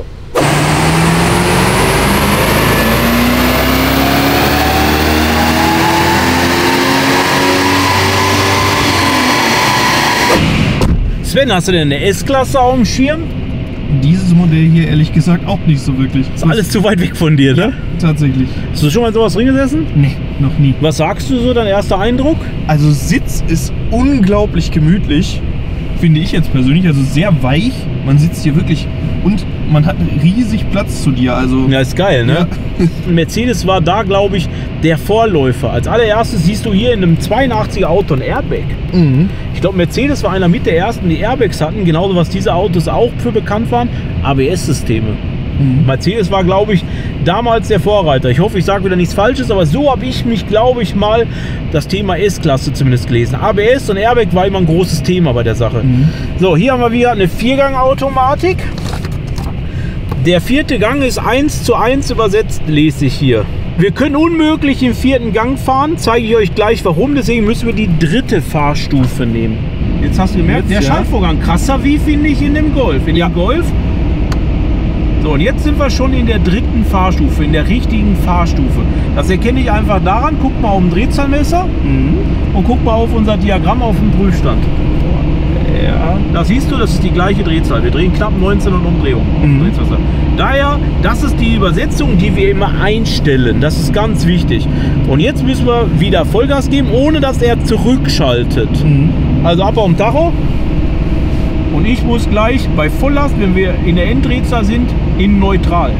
Sven, hast du denn eine S-Klasse auf dem Schirm? Dieses Modell hier ehrlich gesagt auch nicht so wirklich. Ist alles zu weit weg von dir, ne? Ja, tatsächlich. Hast du schon mal in sowas drin gesessen? Nee, noch nie. Was sagst du so, dein erster Eindruck? Also Sitz ist unglaublich gemütlich, finde ich jetzt persönlich. Also sehr weich. Man sitzt hier wirklich und man hat riesig Platz zu dir. Also ja, ist geil, ne? Ja. Mercedes war da, glaube ich, der Vorläufer. Als allererstes siehst du hier in einem 82er Auto ein Airbag. Mhm. Ich glaube, Mercedes war einer mit der ersten, die Airbags hatten, genauso was diese Autos auch für bekannt waren, ABS-Systeme. Mhm. Mercedes war, glaube ich, damals der Vorreiter. Ich hoffe, ich sage wieder nichts Falsches, aber so habe ich mich, glaube ich, mal das Thema S-Klasse zumindest gelesen. ABS und Airbag war immer ein großes Thema bei der Sache. Mhm. So, hier haben wir wieder eine 4-Gang-Automatik. Der 4. Gang ist 1:1 übersetzt, lese ich hier. Wir können unmöglich im 4. Gang fahren, zeige ich euch gleich warum, deswegen müssen wir die 3. Fahrstufe nehmen. Jetzt hast du gemerkt, der Schaltvorgang krasser wie, finde ich, in dem Golf. In dem Golf. So, und jetzt sind wir schon in der 3. Fahrstufe, in der richtigen Fahrstufe. Das erkenne ich einfach daran, guck mal auf dem Drehzahlmesser und guck mal auf unser Diagramm auf dem Prüfstand. Ja, da siehst du, das ist die gleiche Drehzahl. Wir drehen knapp 19 Umdrehungen. Daher, das ist die Übersetzung, die wir immer einstellen. Das ist ganz wichtig. Und jetzt müssen wir wieder Vollgas geben, ohne dass er zurückschaltet. Also ab auf dem Tacho. Und ich muss gleich bei Volllast, wenn wir in der Enddrehzahl sind, in neutral.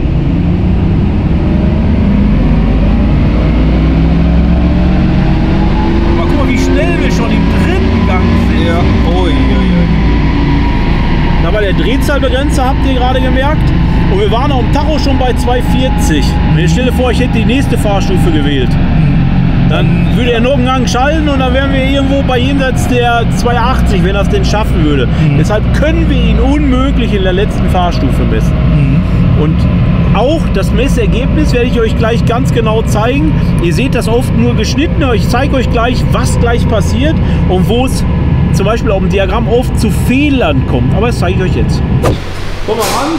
Aber guck mal, wie schnell wir schon im 3. Gang sind. Ja. Da war der Drehzahlbegrenzer, habt ihr gerade gemerkt. Und wir waren auf dem Tacho schon bei 240. Wenn ich stelle vor, ich hätte die nächste Fahrstufe gewählt. Dann würde er noch einen Gang schalten und dann wären wir irgendwo bei jenseits der 280, wenn er es denn schaffen würde. Deshalb können wir ihn unmöglich in der letzten Fahrstufe messen. Und auch das Messergebnis werde ich euch gleich ganz genau zeigen. Ihr seht das oft nur geschnitten, aber ich zeige euch gleich, was gleich passiert und wo es zum Beispiel auf dem Diagramm oft zu Fehlern kommt. Aber das zeige ich euch jetzt. Komm mal ran.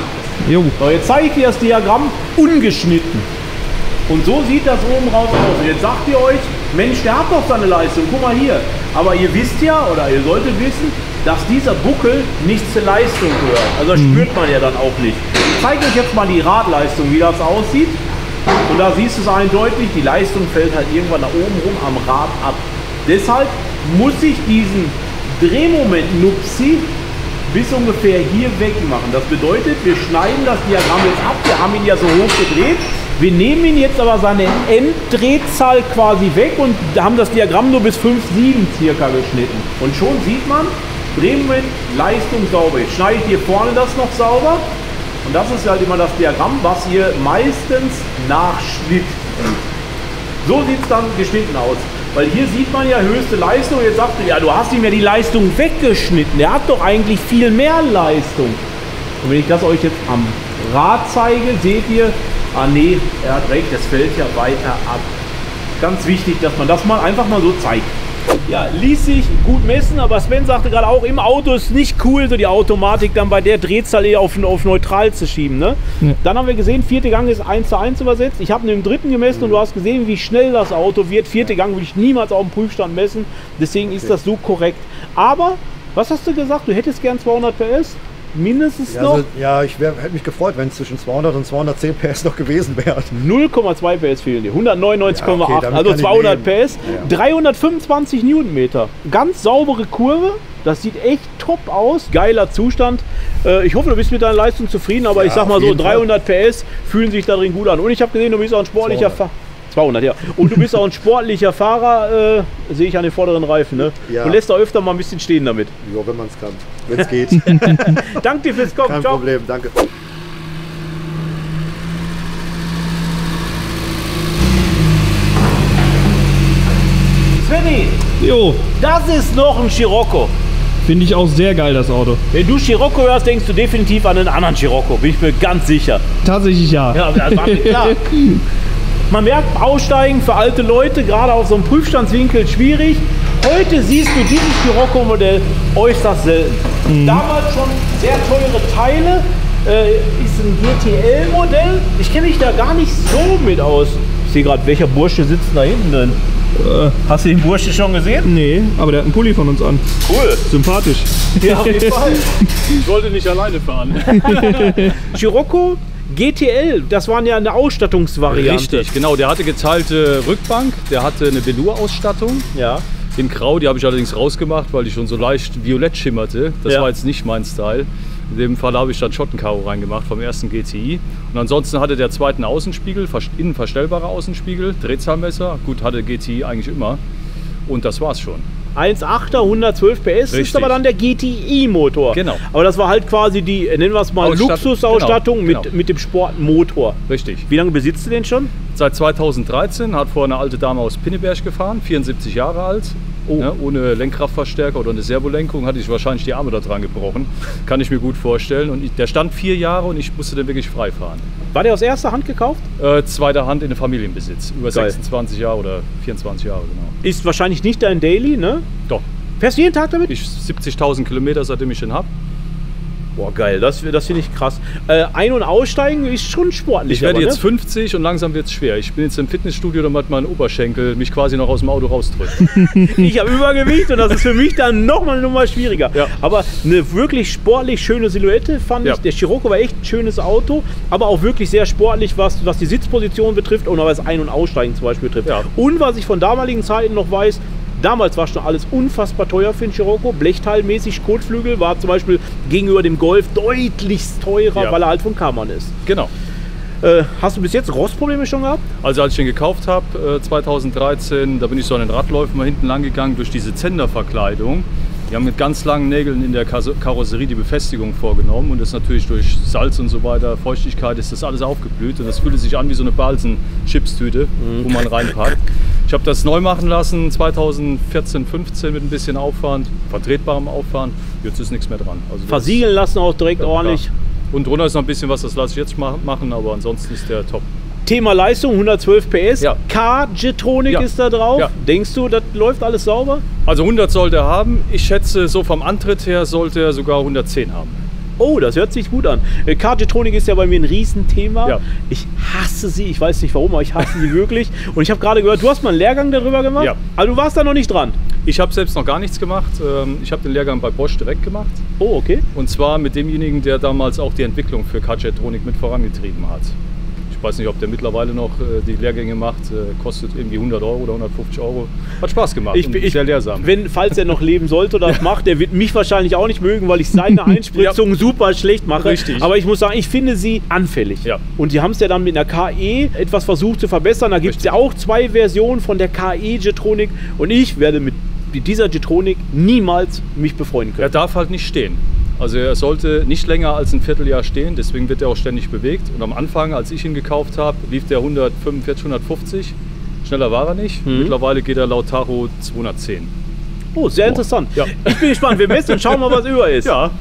Jo. So, jetzt zeige ich dir das Diagramm ungeschnitten. Und so sieht das oben raus aus. Und jetzt sagt ihr euch, Mensch, der hat doch seine Leistung, guck mal hier. Aber ihr wisst ja, oder ihr solltet wissen, dass dieser Buckel nicht zur Leistung gehört. Also das spürt man ja dann auch nicht. Ich zeige euch jetzt mal die Radleistung, wie das aussieht. Und da siehst du es eindeutig, die Leistung fällt halt irgendwann da oben rum am Rad ab. Deshalb muss ich diesen Drehmoment Nupsi bis ungefähr hier weg machen. Das bedeutet, wir schneiden das Diagramm jetzt ab. Wir haben ihn ja so hoch gedreht. Wir nehmen ihn jetzt aber seine Enddrehzahl quasi weg und haben das Diagramm nur bis 5,7 circa geschnitten. Und schon sieht man, Drehmoment, Leistung sauber. Jetzt schneide ich hier vorne das noch sauber. Und das ist halt immer das Diagramm, was ihr meistens nach Schnitt sieht. So sieht es dann geschnitten aus. Weil hier sieht man ja höchste Leistung. Jetzt sagt ihr, ja, du hast ihm ja die Leistung weggeschnitten. Der hat doch eigentlich viel mehr Leistung. Und wenn ich das euch jetzt am Rad zeige, seht ihr, ah nee, er hat recht, das fällt ja weiter ab. Ganz wichtig, dass man das mal einfach mal so zeigt. Ja, ließ sich gut messen, aber Sven sagte gerade auch, im Auto ist nicht cool, so die Automatik dann bei der Drehzahl eher auf neutral zu schieben. Ne? Ja. Dann haben wir gesehen, 4. Gang ist 1:1 übersetzt. Ich habe ihn im 3. gemessen und du hast gesehen, wie schnell das Auto wird. 4. Gang will ich niemals auf dem Prüfstand messen, deswegen ist das so korrekt. Aber, was hast du gesagt, du hättest gern 200 PS? Mindestens ja, noch? Also, ja, ich hätte mich gefreut, wenn es zwischen 200 und 210 PS noch gewesen wäre. 0,2 PS fehlen dir, 199,8, ja, okay, also 200 PS, ja. 325 Newtonmeter. Ganz saubere Kurve, das sieht echt top aus, geiler Zustand. Ich hoffe, du bist mit deiner Leistung zufrieden, aber ja, ich sag mal so, 300 PS fühlen sich darin gut an. Und ich habe gesehen, du bist auch ein sportlicher Fahrer. 200, ja. Und du bist auch ein sportlicher Fahrer, sehe ich an den vorderen Reifen. Ne? Ja. Du lässt da öfter mal ein bisschen stehen damit. Ja, wenn man es kann, wenn es geht. Danke dir fürs Kommen. Kein Ciao. Problem, danke. Svenny, jo, das ist noch ein Scirocco. Finde ich auch sehr geil, das Auto. Wenn du Scirocco hörst, denkst du definitiv an einen anderen Scirocco, bin ich mir ganz sicher. Tatsächlich ja. Ja, das war mir klar. Man merkt, Aussteigen für alte Leute, gerade auf so einem Prüfstandswinkel, schwierig. Heute siehst du dieses Scirocco-Modell äußerst selten. Damals schon sehr teure Teile, ist ein GTL-Modell. Ich kenne mich da gar nicht so mit aus. Ich sehe gerade, welcher Bursche sitzt da hinten drin. Hast du den Bursche schon gesehen? Nee, aber der hat einen Pulli von uns an. Cool. Sympathisch. Ja, auf jeden Fall. Ich wollte nicht alleine fahren. Scirocco GTL, das waren ja eine Ausstattungsvariante. Richtig, genau. Der hatte geteilte Rückbank, der hatte eine Velour-Ausstattung. Ja. In Grau, die habe ich allerdings rausgemacht, weil die schon so leicht violett schimmerte. Das war jetzt nicht mein Style. In dem Fall habe ich dann Schottenkaro reingemacht vom ersten GTI. Und ansonsten hatte der zweiten Außenspiegel, innen verstellbarer Außenspiegel, Drehzahlmesser. Gut, hatte GTI eigentlich immer. Und das war's schon. 1,8er, 112 PS. Richtig. Ist aber dann der GTI-Motor. Genau. Aber das war halt quasi die, nennen wir es mal, Luxusausstattung mit dem Sportmotor. Richtig. Wie lange besitzt du den schon? Seit 2013, hat vorher eine alte Dame aus Pinneberg gefahren, 74 Jahre alt. Oh. Ja, ohne Lenkkraftverstärker oder eine Servolenkung hatte ich wahrscheinlich die Arme da dran gebrochen. Kann ich mir gut vorstellen. Und der stand 4 Jahre und ich musste den wirklich frei fahren. War der aus erster Hand gekauft? Zweiter Hand in einem Familienbesitz. Über 26 Jahre oder 24 Jahre, genau. Ist wahrscheinlich nicht dein Daily, ne? Doch. Fährst du jeden Tag damit? 70.000 Kilometer, seitdem ich den habe. Boah, geil, das finde ich krass. Ein- und Aussteigen ist schon sportlich. Ich werde jetzt 50 und langsam wird es schwer. Ich bin jetzt im Fitnessstudio, damit mein Oberschenkel mich quasi noch aus dem Auto rausdrückt. Ich habe Übergewicht und das ist für mich dann nochmal eine Nummer schwieriger. Ja. Aber eine wirklich sportlich schöne Silhouette fand ich. Der Scirocco war echt ein schönes Auto, aber auch wirklich sehr sportlich, was die Sitzposition betrifft und auch was Ein- und Aussteigen zum Beispiel betrifft. Ja. Und was ich von damaligen Zeiten noch weiß, damals war schon alles unfassbar teuer für den Scirocco. Blechteilmäßig, Kotflügel war zum Beispiel gegenüber dem Golf deutlichst teurer, weil er halt von Karmann ist. Genau. Hast du bis jetzt Rostprobleme schon gehabt? Also als ich den gekauft habe, 2013, da bin ich so an den Radläufen mal hinten lang gegangen durch diese Zenderverkleidung. Die haben mit ganz langen Nägeln in der Karosserie die Befestigung vorgenommen und das natürlich durch Salz und so weiter, Feuchtigkeit ist das alles aufgeblüht und das fühlte sich an wie so eine Balsen-Chipstüte, wo man reinpackt. Ich habe das neu machen lassen, 2014, 15 mit ein bisschen Aufwand, vertretbarem Aufwand, jetzt ist nichts mehr dran. Also versiegeln lassen auch direkt ordentlich. Klar. Und drunter ist noch ein bisschen was, das lasse ich jetzt machen, aber ansonsten ist der top. Thema Leistung, 112 PS, K-Jetronic ist da drauf. Ja. Denkst du, das läuft alles sauber? Also 100 sollte er haben. Ich schätze, so vom Antritt her sollte er sogar 110 haben. Oh, das hört sich gut an. Car-Jetronic ist ja bei mir ein Riesenthema. Ja. Ich hasse sie, ich weiß nicht warum, aber ich hasse sie wirklich. Und ich habe gerade gehört, du hast mal einen Lehrgang darüber gemacht, Ja. aber du warst da noch nicht dran. Ich habe selbst noch gar nichts gemacht. Ich habe den Lehrgang bei Bosch direkt gemacht. Oh, okay. Und zwar mit demjenigen, der damals auch die Entwicklung für Car-Jetronic mit vorangetrieben hat. Ich weiß nicht, ob der mittlerweile noch die Lehrgänge macht. Kostet irgendwie 100 Euro oder 150 Euro. Hat Spaß gemacht. Sehr lehrsam. Falls er noch leben sollte oder das macht, der wird mich wahrscheinlich auch nicht mögen, weil ich seine Einspritzung super schlecht mache. Richtig. Aber ich muss sagen, ich finde sie anfällig. Ja. Und die haben es ja dann mit einer KE etwas versucht zu verbessern. Da gibt es ja auch 2 Versionen von der KE Jetronic. Und ich werde mit dieser Jetronic niemals mich befreunden können. Er darf halt nicht stehen. Also er sollte nicht länger als ein Vierteljahr stehen, deswegen wird er auch ständig bewegt. Und am Anfang, als ich ihn gekauft habe, lief der 145, 150. Schneller war er nicht. Mittlerweile geht er laut Tacho 210. Oh, sehr interessant. Ja. Ich bin gespannt. Wir messen und schauen mal, was über ist. Ja.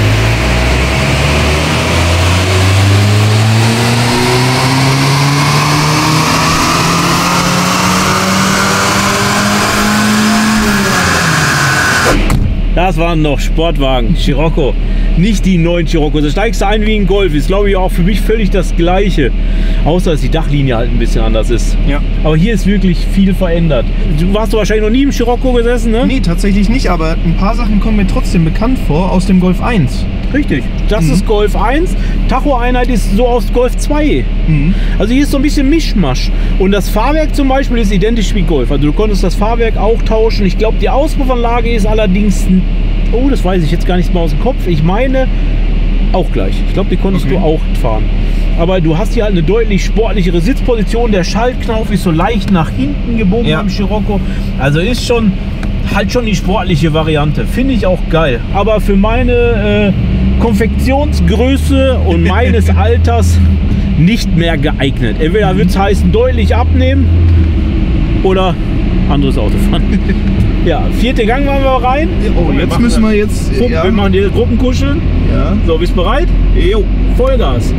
Das waren noch Sportwagen, Scirocco. Nicht die neuen Scirocco. Da steigst du ein wie ein Golf. Ist, glaube ich, auch für mich völlig das Gleiche. Außer, dass die Dachlinie halt ein bisschen anders ist. Ja. Aber hier ist wirklich viel verändert. Du warst wahrscheinlich noch nie im Scirocco gesessen, ne? Nee, tatsächlich nicht, aber ein paar Sachen kommen mir trotzdem bekannt vor aus dem Golf 1. Richtig. Das ist Golf 1. Tacho-Einheit ist so aus Golf 2. Also hier ist so ein bisschen Mischmasch. Und das Fahrwerk zum Beispiel ist identisch wie Golf. Also du konntest das Fahrwerk auch tauschen. Ich glaube, die Auspuffanlage ist allerdings... Oh, das weiß ich jetzt gar nicht mal aus dem Kopf. Ich meine, auch gleich. Ich glaube, die konntest du auch fahren. Aber du hast hier halt eine deutlich sportlichere Sitzposition. Der Schaltknauf ist so leicht nach hinten gebogen beim Scirocco. Also ist schon halt schon die sportliche Variante. Finde ich auch geil. Aber für meine Konfektionsgröße und meines Alters nicht mehr geeignet. Entweder wird es heißen, deutlich abnehmen oder anderes Auto fahren. Ja, 4. Gang machen wir rein. Oh, jetzt müssen wir jetzt... Wir machen die Gruppenkuscheln. Ja. So, bist du bereit? Jo. Vollgas.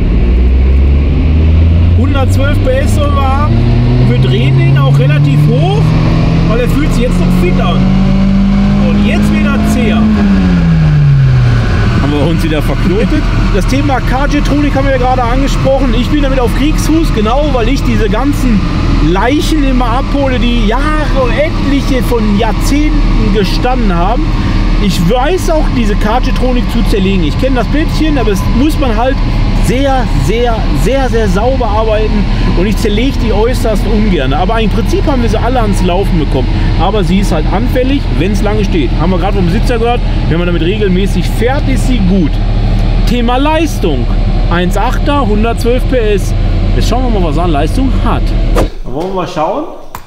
112 PS sollen wir haben. Und wir drehen den auch relativ hoch, weil er fühlt sich jetzt noch fit an. Und jetzt wieder zäher. Haben wir uns wieder verknotet. Das Thema Car-Jetronic haben wir ja gerade angesprochen. Ich bin damit auf Kriegsfuß, genau, weil ich diese ganzen Leichen immer abhole, die Jahre, etliche von Jahrzehnten gestanden haben. Ich weiß auch, diese Car-Jetronic zu zerlegen. Ich kenne das Blättchen, aber es muss man halt sehr, sehr, sehr, sehr sauber arbeiten und ich zerlege die äußerst ungern. Aber im Prinzip haben wir sie alle ans Laufen bekommen. Aber sie ist halt anfällig, wenn es lange steht. Haben wir gerade vom Besitzer gehört, wenn man damit regelmäßig fährt, ist sie gut. Thema Leistung. 1,8er, 112 PS. Jetzt schauen wir mal, was er an Leistung hat. Dann wollen wir mal schauen.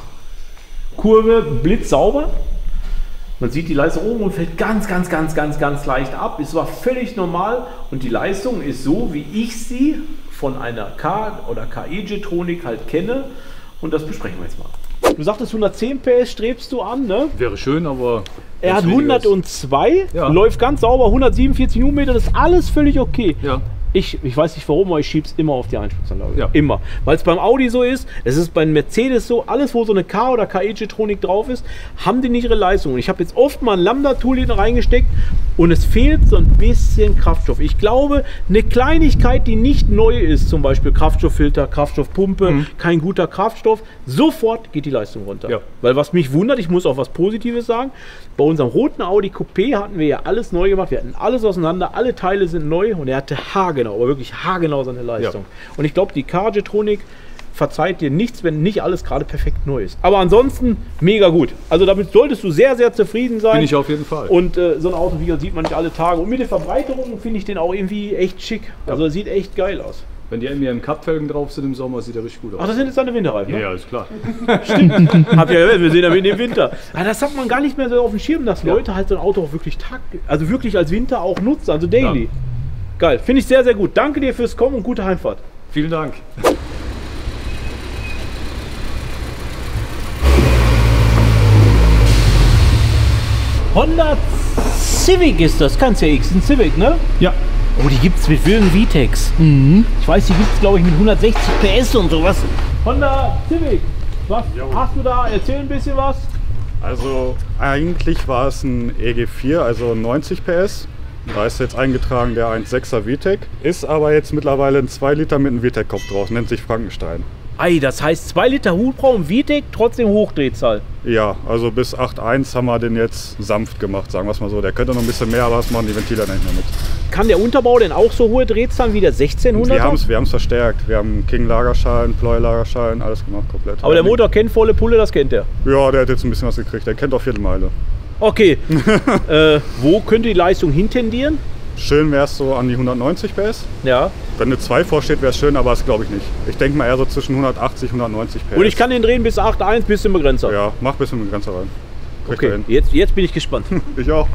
Kurve blitzsauber. Man sieht die Leistung oben und fällt ganz leicht ab. Ist aber völlig normal und die Leistung ist so, wie ich sie von einer K- oder KE-Jetronic halt kenne. Und das besprechen wir jetzt mal. Du sagtest 110 PS strebst du an, ne? Wäre schön, aber... Er hat 102, ja. Läuft ganz sauber, 147 Newtonmeter, das ist alles völlig okay. Ja. Ich weiß nicht warum, aber ich schiebe es immer auf die Einspritzanlage. Ja. Immer. Weil es beim Audi so ist, es ist beim Mercedes so, alles wo so eine K- oder KE-Jetronic drauf ist, haben die nicht ihre Leistung. Und ich habe jetzt oft mal ein Lambda-Tool hinten reingesteckt und es fehlt so ein bisschen Kraftstoff. Ich glaube, eine Kleinigkeit, die nicht neu ist, zum Beispiel Kraftstofffilter, Kraftstoffpumpe, kein guter Kraftstoff, sofort geht die Leistung runter. Ja. Weil was mich wundert, ich muss auch was Positives sagen, bei unserem roten Audi Coupé hatten wir ja alles neu gemacht, wir hatten alles auseinander, alle Teile sind neu und er hatte haargenau, aber wirklich haargenau seine Leistung. Ja. Und ich glaube, die Car-Jetronic verzeiht dir nichts, wenn nicht alles gerade perfekt neu ist. Aber ansonsten mega gut. Also damit solltest du sehr, sehr zufrieden sein. Bin ich auf jeden Fall. Und so ein Auto wie sieht man nicht alle Tage. Und mit der Verbreiterung finde ich den auch irgendwie echt schick. Also sieht echt geil aus. Wenn die MEM Cup-Felgen drauf sind im Sommer, sieht er richtig gut aus. Ach, das sind jetzt deine Winterreifen, ne? Ja, ist klar. Stimmt. Habt ihr gehört, wir sehen damit im Winter. Ja, das hat man gar nicht mehr so auf dem Schirm, dass Leute halt so ein Auto auch wirklich also wirklich als Winter auch nutzen, also daily. Ja. Geil, finde ich sehr, sehr gut. Danke dir fürs Kommen und gute Heimfahrt. Vielen Dank. Honda Civic ist das, kein CX, ein Civic, ne? Ja. Oh, die gibt es mit wilden VTECs. Ich weiß, die gibt es, glaube ich, mit 160 PS und sowas. Honda Civic, was hast du da? Erzähl ein bisschen was. Also eigentlich war es ein EG4, also 90 PS. Da ist jetzt eingetragen der 1,6er VTEC, ist aber jetzt mittlerweile ein 2 Liter mit einem VTEC-Kopf drauf, nennt sich Frankenstein. Ei, das heißt 2 Liter Hubraum VTEC, trotzdem Hochdrehzahl. Ja, also bis 8,1 haben wir den jetzt sanft gemacht, sagen wir es mal so. Der könnte noch ein bisschen mehr, aber das machen die Ventile nicht mehr mit. Kann der Unterbau denn auch so hohe Drehzahlen wie der 1600er? Wir haben es verstärkt. Wir haben King-Lagerschalen, Pleu-Lagerschalen, alles gemacht komplett. Aber der Motor kennt volle Pulle, das kennt er? Ja, der hat jetzt ein bisschen was gekriegt. Der kennt auch Viertelmeile. Okay, wo könnte die Leistung hintendieren? Schön wäre es so an die 190 PS. Ja. Wenn eine 2 vorsteht, wäre es schön, aber das glaube ich nicht. Ich denke mal eher so zwischen 180 und 190 PS. Und ich kann den drehen bis 8,1 bis zum Begrenzer? Ja, mach bis zum Begrenzer rein. Okay, jetzt bin ich gespannt. Ich auch.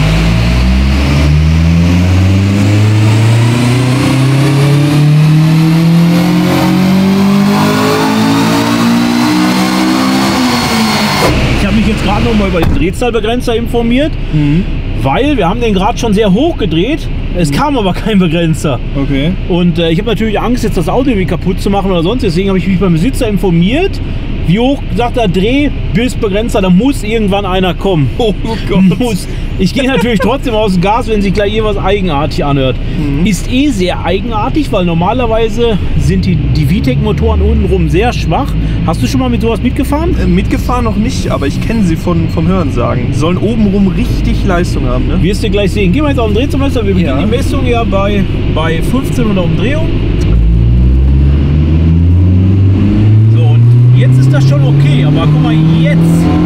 Ich habe mich jetzt gerade noch mal über den Drehzahlbegrenzer informiert, weil wir haben den gerade schon sehr hoch gedreht. Es kam aber kein Begrenzer. Okay. Und ich habe natürlich Angst, jetzt das Auto irgendwie kaputt zu machen oder sonst. Deswegen habe ich mich beim Besitzer informiert. Wie hoch, sagt er, Dreh bis Begrenzer, da muss irgendwann einer kommen. Oh Gott. Muss. Ich gehe natürlich trotzdem aus dem Gas, wenn sich gleich irgendwas eigenartig anhört. Ist eh sehr eigenartig, weil normalerweise sind die VTEC-Motoren untenrum sehr schwach. Hast du schon mal mit sowas mitgefahren? Mitgefahren noch nicht, aber ich kenne sie vom Hörensagen. Die sollen obenrum richtig Leistung haben, ne? Wirst du gleich sehen. Gehen wir jetzt auf den Drehzahlmesser. Wir beginnen die Messung ja bei 1500 Umdrehungen. So, und jetzt ist das schon okay, aber guck mal, jetzt.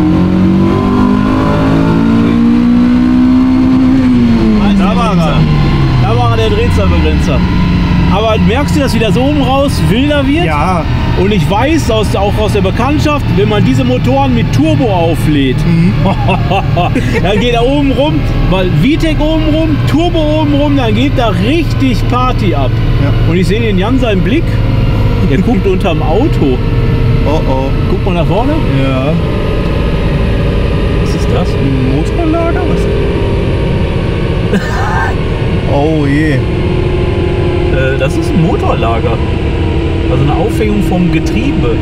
Da war er. Da war der Drehzahlbegrenzer. Aber merkst du, dass wieder so oben raus wilder wird? Ja. Und ich weiß auch aus der Bekanntschaft, wenn man diese Motoren mit Turbo auflädt, dann geht er oben rum, weil VTEC oben rum, Turbo oben rum, dann geht da richtig Party ab. Ja. Und ich sehe den Jan seinen Blick, der guckt unterm Auto. Oh oh. Guck mal nach vorne. Ja. Was ist das? Ein Motorlager? Was? Oh je. Das ist ein Motorlager. Also eine Aufhängung vom Getriebe.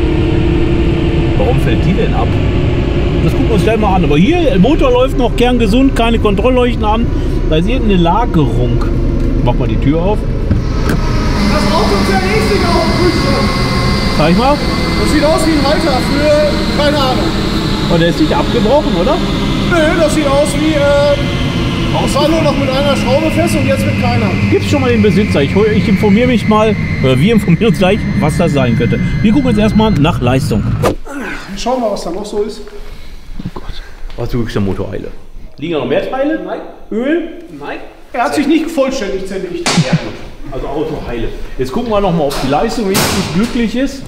Warum fällt die denn ab? Das gucken wir uns gleich mal an. Aber hier, der Motor läuft noch kerngesund, keine Kontrollleuchten an. Da ist irgendeine Lagerung. Mach mal die Tür auf. Das Auto zerlegt sich auf dem Prüfstand. Zeig mal. Das sieht aus wie ein Halter für, keine Ahnung. Oh, der ist nicht abgebrochen, oder? Nö, das sieht aus wie, es war nur noch mit einer Schraube fest und jetzt mit keiner. Gib's schon mal den Besitzer. Ich informiere mich mal, oder wir informieren uns gleich, was das sein könnte. Wir gucken jetzt erstmal nach Leistung. Schauen wir mal, was da noch so ist. Oh Gott. Was ist wirklich der Motoreile? Liegen da noch mehr Teile? Nein. Öl? Nein. Er hat sich nicht vollständig zerlegt. Ja, gut. Also Auto heile. Jetzt gucken wir noch mal, ob die Leistung richtig glücklich ist.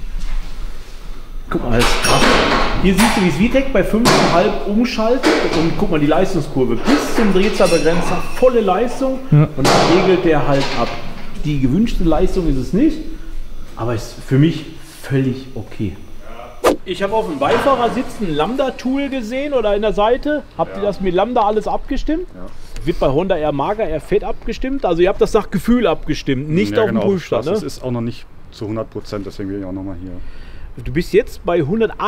Guck mal, das ist krass. Hier siehst du, wie es VTEC bei 5,5 umschaltet und guck mal die Leistungskurve bis zum Drehzahlbegrenzer, volle Leistung und dann regelt der halt ab. Die gewünschte Leistung ist es nicht, aber ist für mich völlig okay. Ich habe auf dem Beifahrersitz ein Lambda-Tool gesehen oder in der Seite. Habt ihr das mit Lambda alles abgestimmt? Ja. Wird bei Honda eher mager, eher fett abgestimmt? Also ihr habt das nach Gefühl abgestimmt, nicht auf dem Prüfstand. Das ist auch noch nicht zu 100%, deswegen bin ich auch noch mal hier. Du bist jetzt bei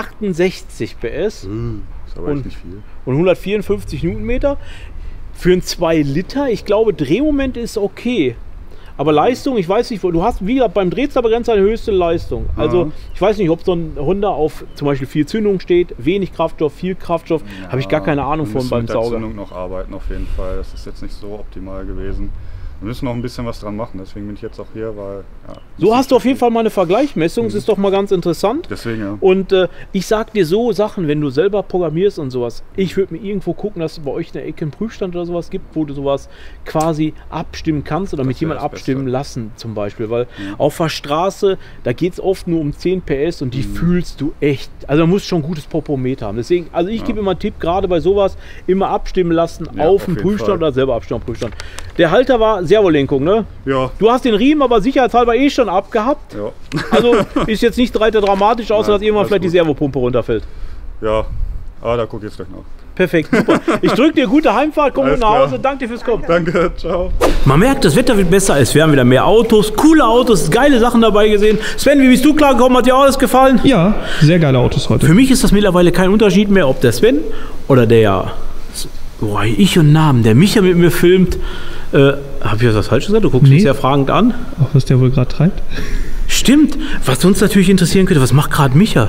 168 PS ist aber echt nicht viel. Und 154 Newtonmeter. Für ein 2 Liter, ich glaube Drehmoment ist okay. Aber Leistung, ich weiß nicht, du hast wie beim Drehzahlbegrenzer eine höchste Leistung. Also ich weiß nicht, ob so ein Honda auf zum Beispiel viel Zündung steht, wenig Kraftstoff, viel Kraftstoff, habe ich gar keine Ahnung von beim Sauger. Wir müssen mit der Zündung noch arbeiten auf jeden Fall, das ist jetzt nicht so optimal gewesen. Wir müssen noch ein bisschen was dran machen, deswegen bin ich jetzt auch hier, weil... Ja, so hast du auf jeden Fall mal eine Vergleichsmessung, das ist doch mal ganz interessant. Deswegen, ja. Und ich sag dir so Sachen, wenn du selber programmierst und sowas, ich würde mir irgendwo gucken, dass es bei euch in der Ecke einen Prüfstand oder sowas gibt, wo du sowas quasi abstimmen kannst oder mit jemandem abstimmen lassen zum Beispiel, weil auf der Straße, da geht es oft nur um 10 PS und die fühlst du echt, also da musst du schon ein gutes Popometer haben. Deswegen, also ich gebe immer einen Tipp, gerade bei sowas, immer abstimmen lassen auf dem Prüfstand oder selber abstimmen auf dem Prüfstand. Der Halter war Servolenkung, ne? Ja. Du hast den Riemen aber sicherheitshalber eh schon abgehabt. Ja. Also ist jetzt nicht weiter dramatisch, außer dass irgendwann vielleicht die Servopumpe runterfällt. Ja, aber da guck ich jetzt gleich nach. Perfekt, super. Ich drücke dir gute Heimfahrt, komm gut nach Hause. Danke dir fürs Kommen. Danke, ciao. Man merkt, das Wetter wird besser, es werden wieder mehr Autos, coole Autos, geile Sachen dabei gesehen. Sven, wie bist du klargekommen? Hat dir auch alles gefallen? Ja, sehr geile Autos heute. Für mich ist das mittlerweile kein Unterschied mehr, ob der Sven oder der Boah, ich und Namen. Der Micha mit mir filmt. Hab ich was falsch gesagt? Du guckst mich sehr fragend an. Auch was der wohl gerade treibt. Stimmt. Was uns natürlich interessieren könnte, was macht gerade Micha?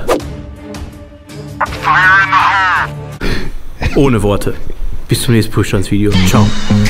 Ohne Worte. Bis zum nächsten Prüfstandsvideo. Ciao.